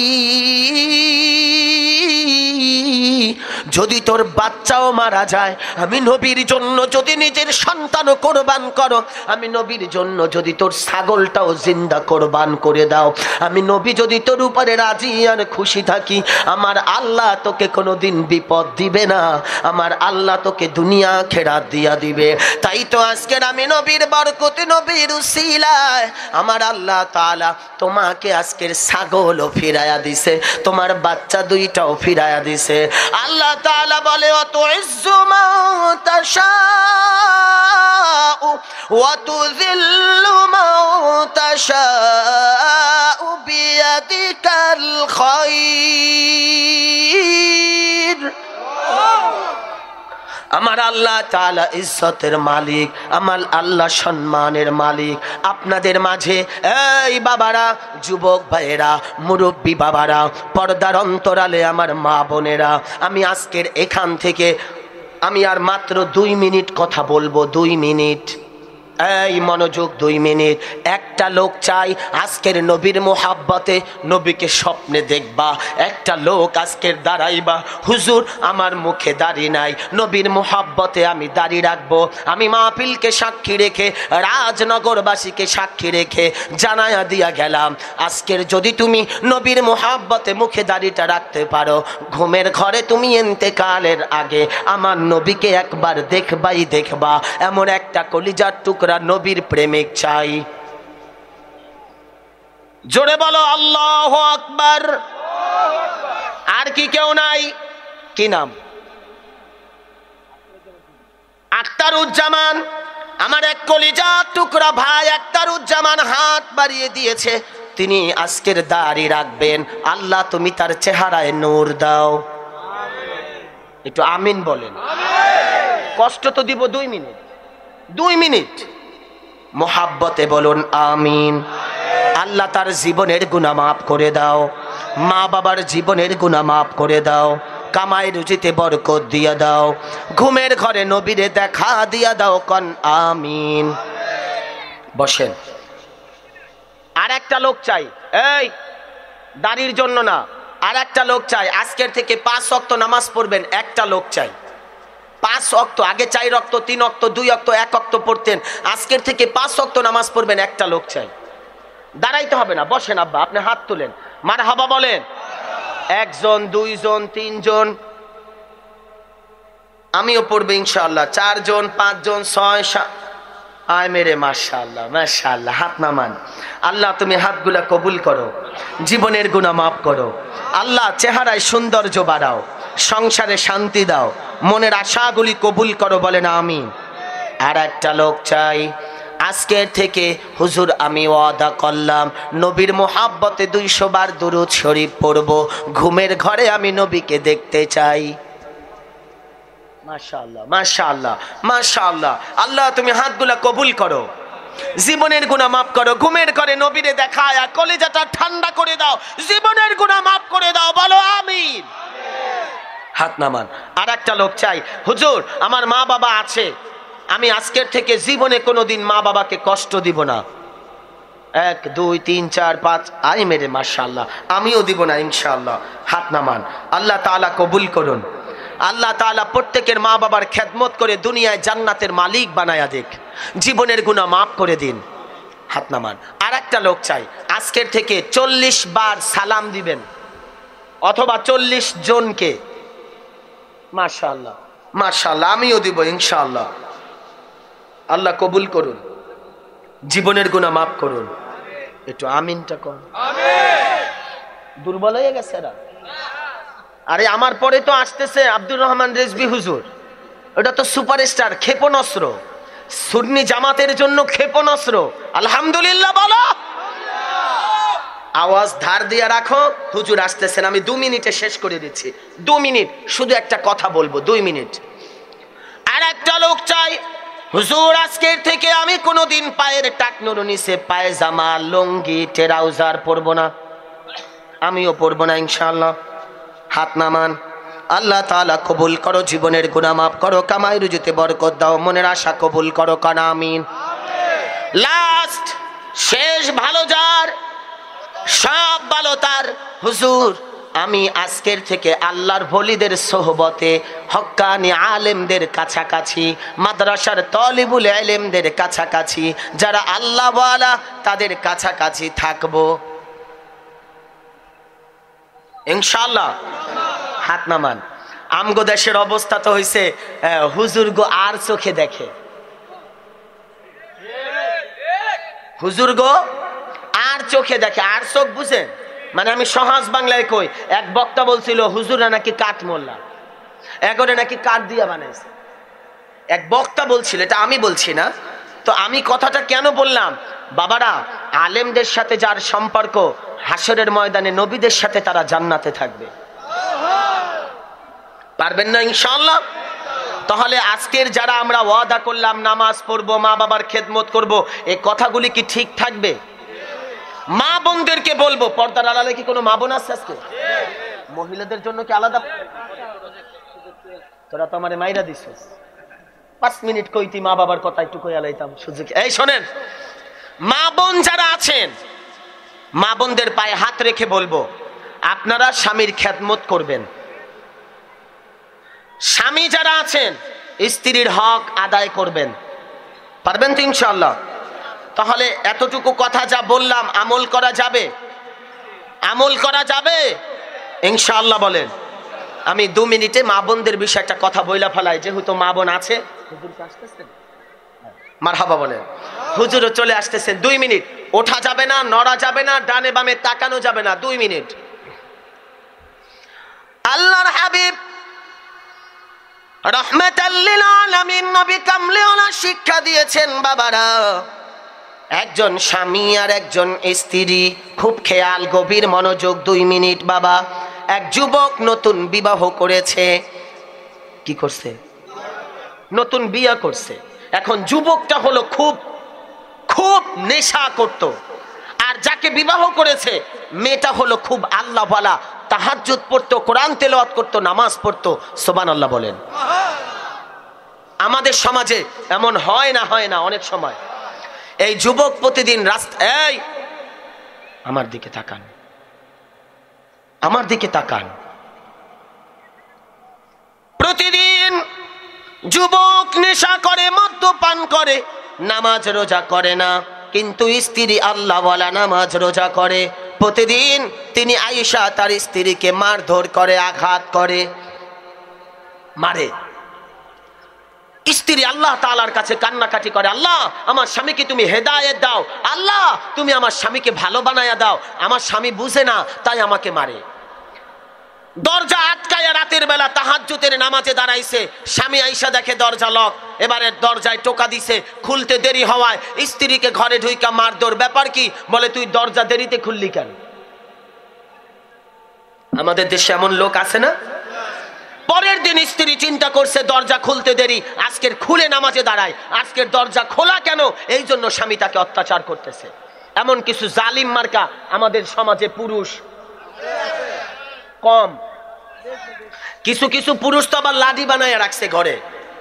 যদি তোর বাচ্চাও মারা যায়, আমি নবীর জন্য যদি নিজের সন্তানও কোরবান করো, আমি নবীর জন্য যদি তোর ছাগলটাও জিন্দা কোরবান করে দাও, আমি নবী যদি তোর উপরে রাজি আর খুশি থাকি, আমার আল্লাহ তোকে কোনোদিন বিপদ দিবে না, আমার আল্লাহ তোকে দুনিয়া খেরাত দিয়া দিবে। তাই তো আজকের আমি নবীর বরকতে, নবীর উসিলায় আমার আল্লাহ তাআলা তোমাকে আজকের ছাগলও ফিরাইয়া দিছে, তোমার বাচ্চা 2টাও ফিরাইয়া দিছে। আল্লাহ তাআলা বলে ওয়াতুইজ্জু মান তাশাউ ওয়া তুযিল্লু মান তাশাউ বিয়াদিকাল খায়র। আমার আল্লাহ তাআলা ইজ্জতের মালিক, আমার আল্লাহ সম্মানের মালিক। আপনাদের মাঝে এই বাবারা, যুবক ভাইয়েরা, মুরব্বী বাবারা, পর্দার অন্তরালে আমার মা বোনেরা, আমি আজকের এখান থেকে আমি আর মাত্র 2 মিনিট কথা বলবো। 2 মিনিট, এই মনোযোগ, 2 মিনিট। একটা লোক চাই আজকের নবীর মোহাব্বতে নবীকে স্বপ্নে দেখবা। একটা লোক আজকের দাঁড়াইবা, হুজুর আমার মুখে দাড়ি নাই, নবীর মোহাব্বতে আমি দাড়ি রাখবো। আমি মাহফিলকে সাক্ষী রেখে, রাজনগরবাসীকে সাক্ষী রেখে জানায়া দিয়া গেলাম, আজকের যদি তুমি নবীর মোহাব্বতে মুখে দাড়িটা রাখতে পারো, ঘুমের ঘরে তুমি ইন্তেকালের আগে আমার নবীকে একবার দেখবাই দেখবা। এমন একটা কলিজার টুকরা নবীর প্রেমিক চাই। জোরে বলো আল্লাহু আকবার। আর কি কেউ নাই? কি নাম? আখতারুজ্জামান। আমার এক কলিজার টুকরা ভাই আখতারুজ্জামান হাত বাড়িয়ে দিয়েছে, তিনি আজকের দাড়ি রাখবেন। আল্লাহ তুমি তার চেহারায় নূর দাও। একটু আমিন বলেন। কষ্ট তো দিব 2 মিনিট। 2 মিনিট মোহাব্বতে বলুন আমিন। আল্লাহ তার জীবনের গুনাহ মাফ করে দাও, মা বাবার জীবনের গুনাহ মাফ করে দাও, কামাই রুজিতে বরকত দিয়া দাও, ঘুমের ঘরে নবীরে দেখা দিয়া দাও। কন আমিন। বসেন। আর একটা লোক চাই, এই দাড়ির জন্য না, আর একটা লোক চাই আজকের থেকে 5 ওয়াক্ত নামাজ পড়বেন। একটা লোক চাই 5 ওয়াক্ত। আগে 4 ওয়াক্ত, 3 ওয়াক্ত, 2 ওয়াক্ত, 1 ওয়াক্ত পড়তেন, আজকের থেকে 5 ওয়াক্ত নামাজ পড়বেন। একটা লোক চাই। দাঁড়াইতে হবে না, বসেন আব্বা, আপনি হাত তুলেন, মারহাবা বলেন। 1 জন, 2 জন, 3 জন, আমিও পড়বে ইনশাআল্লাহ। 4 জন, 5 জন, 6, 7। আয় মেরে মাশাআল্লাহ, মাশাআল্লাহ। হাত নামান। আল্লাহ তুমি হাতগুলা কবুল করো, জীবনের গুনাহ মাফ করো। আল্লাহ চেহারায় সৌন্দর্য বাড়াও, সংসারে শান্তি দাও, মনের আশাগুলি কবুল করো। বলেন আমিন। আর একটা লোক চাই আজকের থেকে, হুজুর আমি ওয়াদা করলাম নবীর মোহাব্বতে 200 বার দুরূদ শরীফ পড়ব, ঘুমের ঘরে আমি নবীকে দেখতে চাই। মাশাআল্লাহ, মাশাআল্লাহ, মাশাআল্লাহ। আল্লাহ তুমি হাতগুলা কবুল করো, জীবনের গুনাহ মাফ করো, ঘুমের ঘরে নবীরে দেখায় কলিজাটা ঠান্ডা করে দাও, জীবনের গুনাহ মাফ করে দাও। বলো আমিন। হাত নামান। আর একটা লোক চাই, হুজুর আমার মা বাবা আছে, আমি আজকের থেকে জীবনে কোনোদিন মা বাবাকে কষ্ট দিব না। 1, 2, 3, 4, 5। আই মেরে মাশাআল্লাহ, আমিও দিব না ইনশাআল্লাহ। হাত নামান। আল্লাহ তাআলা কবুল করুন। আল্লাহ তাআলা প্রত্যেকের মা বাবার খেদমত করে দুনিয়ায় জান্নাতের মালিক বানায়া দেখ, জীবনের গুনাহ মাফ করে দিন। হাত নামান। আর একটা লোক চাই আজকের থেকে 40 বার সালাম দিবেন, অথবা 40 জনকে। মাশাআল্লাহ, মাশাআল্লাহ, আমিও দিব ইনশাআল্লাহ। আল্লাহ কবুল করুন, জীবনের গুনাহ মাফ করুন। একটু আমিনটা কর। আমিন। দুর্বল হয়ে গেছে এরা। আরে আমার পরে তো আসতেছে আব্দুর রহমান রেজভী হুজুর, ওটা তো সুপারস্টার, ক্ষেপণাস্ত্র, সুন্নি জামাতের জন্য ক্ষেপণাস্ত্র। আলহামদুলিল্লাহ বলো। আওয়াজ ধার দিয়ে রাখো, হুজুর আসতেছেন। আমি 2 মিনিটে শেষ করে দিচ্ছি। 2 মিনিট শুধু একটা কথা বলবো, 2 মিনিট। আর একটা লোক চাই, হুজুর আজকের থেকে আমি কোনোদিন পায়ের টাকনুর নিচে পায়জামা, লুঙ্গি, ট্রাউজার পরবো না। আমিও পরবো না ইনশাআল্লাহ। হাত নামান। আল্লাহ তাআলা কবুল করো, জীবনের গুনাহ মাফ করো, কামাই রুজিতে বরকত দাও, মনের আশা কবুল করো। কান আমিন। লাস্ট, শেষ ভালো যার, সব ভালো তার। হুজুর আমি আজকের থেকে আল্লাহর ওলিদের সোহবতে, হক্কানি আলেমদের কাছাকাছি, মাদ্রাসার তালিবুল ইলমদের কাছাকাছি, যারা আল্লাহ ওয়ালা তাদের কাছাকাছি থাকবো ইনশাআল্লাহ। হাত নামান। আমগো দেশের অবস্থা তো হইছে, হুজুর গো আর চোখে দেখে, হুজুর গো আর চোখে দেখে। আর চোখ বুঝেন মানে, আমি সহজ বাংলায় কই, এক বক্তা বলছিল হুজুরা নাকি কাঠ মোল্লা। এগোরে নাকি কাঠ দিয়া বানাইছে। এক বক্তা বলছিল, এটা আমি বলছি না, তো আমি কথাটা কেন বললাম, বাবারা আলেমদের সাথে যার সম্পর্ক হাসরের ময়দানে নবীদের সাথে তারা জান্নাতে থাকবে। পারবেন না ইনশাআল্লাহ? তাহলে আজকের যারা আমরা ওয়াদা করলাম নামাজ পড়বো, মা বাবার খেদমত করব, এই কথাগুলি কি ঠিক থাকবে? মা বোনদেরকে বলবো, পর্দার আড়ালে কি কোনো মা বোন আছে আজকে? মহিলাদের জন্য কি আলাদা? তোরা তো আমারে মাইরা দিছিস, 5 মিনিট কইতি মা বাবার কথা একটু কইয়া লাইতাম সুযোগ। এই শোনেন, মা বোন যারা আছেন, মা বোনদের পায়ে হাত রেখে বলবো, আপনারা স্বামীর খেদমত করবেন। স্বামী যারা আছেন স্ত্রীর হক আদায় করবেন। পারবেন তো ইনশাআল্লাহ? তাহলে এতটুকু কথা যা বললাম আমল করা যাবে? আমল করা যাবে ইনশাআল্লাহ বলেন। আমি 2 মিনিটে মা বোনদের বিষয়ে একটা কথা বইলা ফেলাই, যেহেতু মা বোন আছে। মারহাবা বলেন। হুজুরও চলে আসতেছেন। 2 মিনিট, ওঠা যাবে না, নড়া যাবে না, ডানে বামে তাকানো যাবে না, 2 মিনিট। আল্লাহর হাবিব রাহমাতাল লিল আলামিন নবী কামলিওয়ালা শিক্ষা দিয়েছেন, বাবারা একজন স্বামী আর একজন স্ত্রী, খুব খেয়াল গভীর মনোযোগ, 2 মিনিট বাবা। এক যুবক নতুন বিবাহ করেছে, কি করছে? নতুন বিয়ে করছে। এখন যুবকটা হলো খুব খুব নেশা করত, আর যাকে বিবাহ করেছে মেয়েটা হলো খুব আল্লাহওয়ালা, তাহাজ্জুদ পড়তো, কোরআন তেলাওয়াত করতো, নামাজ পড়তো। সুবহানাল্লাহ বলেন। আমাদের সমাজে এমন হয় না? হয় না অনেক সময়? এই যুবক প্রতিদিন এই আমার দিকে তাকান, আমার দিকে তাকান। প্রতিদিন যুবক নেশা করে, মদ্যপান করে, নামাজ রোজা করে না, কিন্তু স্ত্রী আল্লাহওয়ালা, নামাজ রোজা করে। প্রতিদিন তিনি আয়েশা তার স্ত্রীকে মারধর করে, আঘাত করে, মারে। স্ত্রী আল্লাহ তাআলার কাছে কান্নাকাটি করে, আল্লাহ আমার স্বামীকে তুমি হেদায়েত দাও, আল্লাহ তুমি আমার স্বামীকে ভালো বানায়া দাও, আমার স্বামী বুঝে না তাই আমাকে মারে। দরজা আটকায়া রাতের বেলা তাহাজ্জুদের নামাজে দাঁড়াইছে, স্বামী আয়েশা দেখে দরজা লক, এবারে দরজায় টোকা দিছে, খুলতে দেরি হওয়ায় স্ত্রীকে ঘরে ঢুইকা মারধর। ব্যাপার কি? বলে তুই দরজা দেরিতে খুললি কেন? আমাদের দেশে এমন লোক আছে না? পরের দিন স্ত্রী চিন্তা করছে দরজা খুলতে দেরি, আজকের খুলে নামাজে দাঁড়ায়, আজকের দরজা খোলা কেন? এই জন্য স্বামী তাকে অত্যাচার করতেছে। এমন কিছু জালিম মার্কা আমাদের সমাজে পুরুষ কম। কিছু কিছু পুরুষ তো আবার লাঠি বানায় রাখছে ঘরে,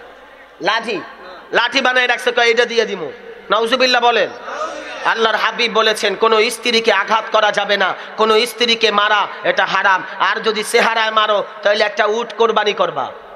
লাঠি বানায় রাখছে, এটা দিয়ে দিমু। নাউজুবিল্লাহ বলেন। আল্লাহর হাবিব বলেছেন কোন স্ত্রীকে আঘাত করা যাবে না, কোন স্ত্রীকে মারা এটা হারাম। আর যদি চেহারায় মারো তাহলে একটা উট কোরবানি করবা।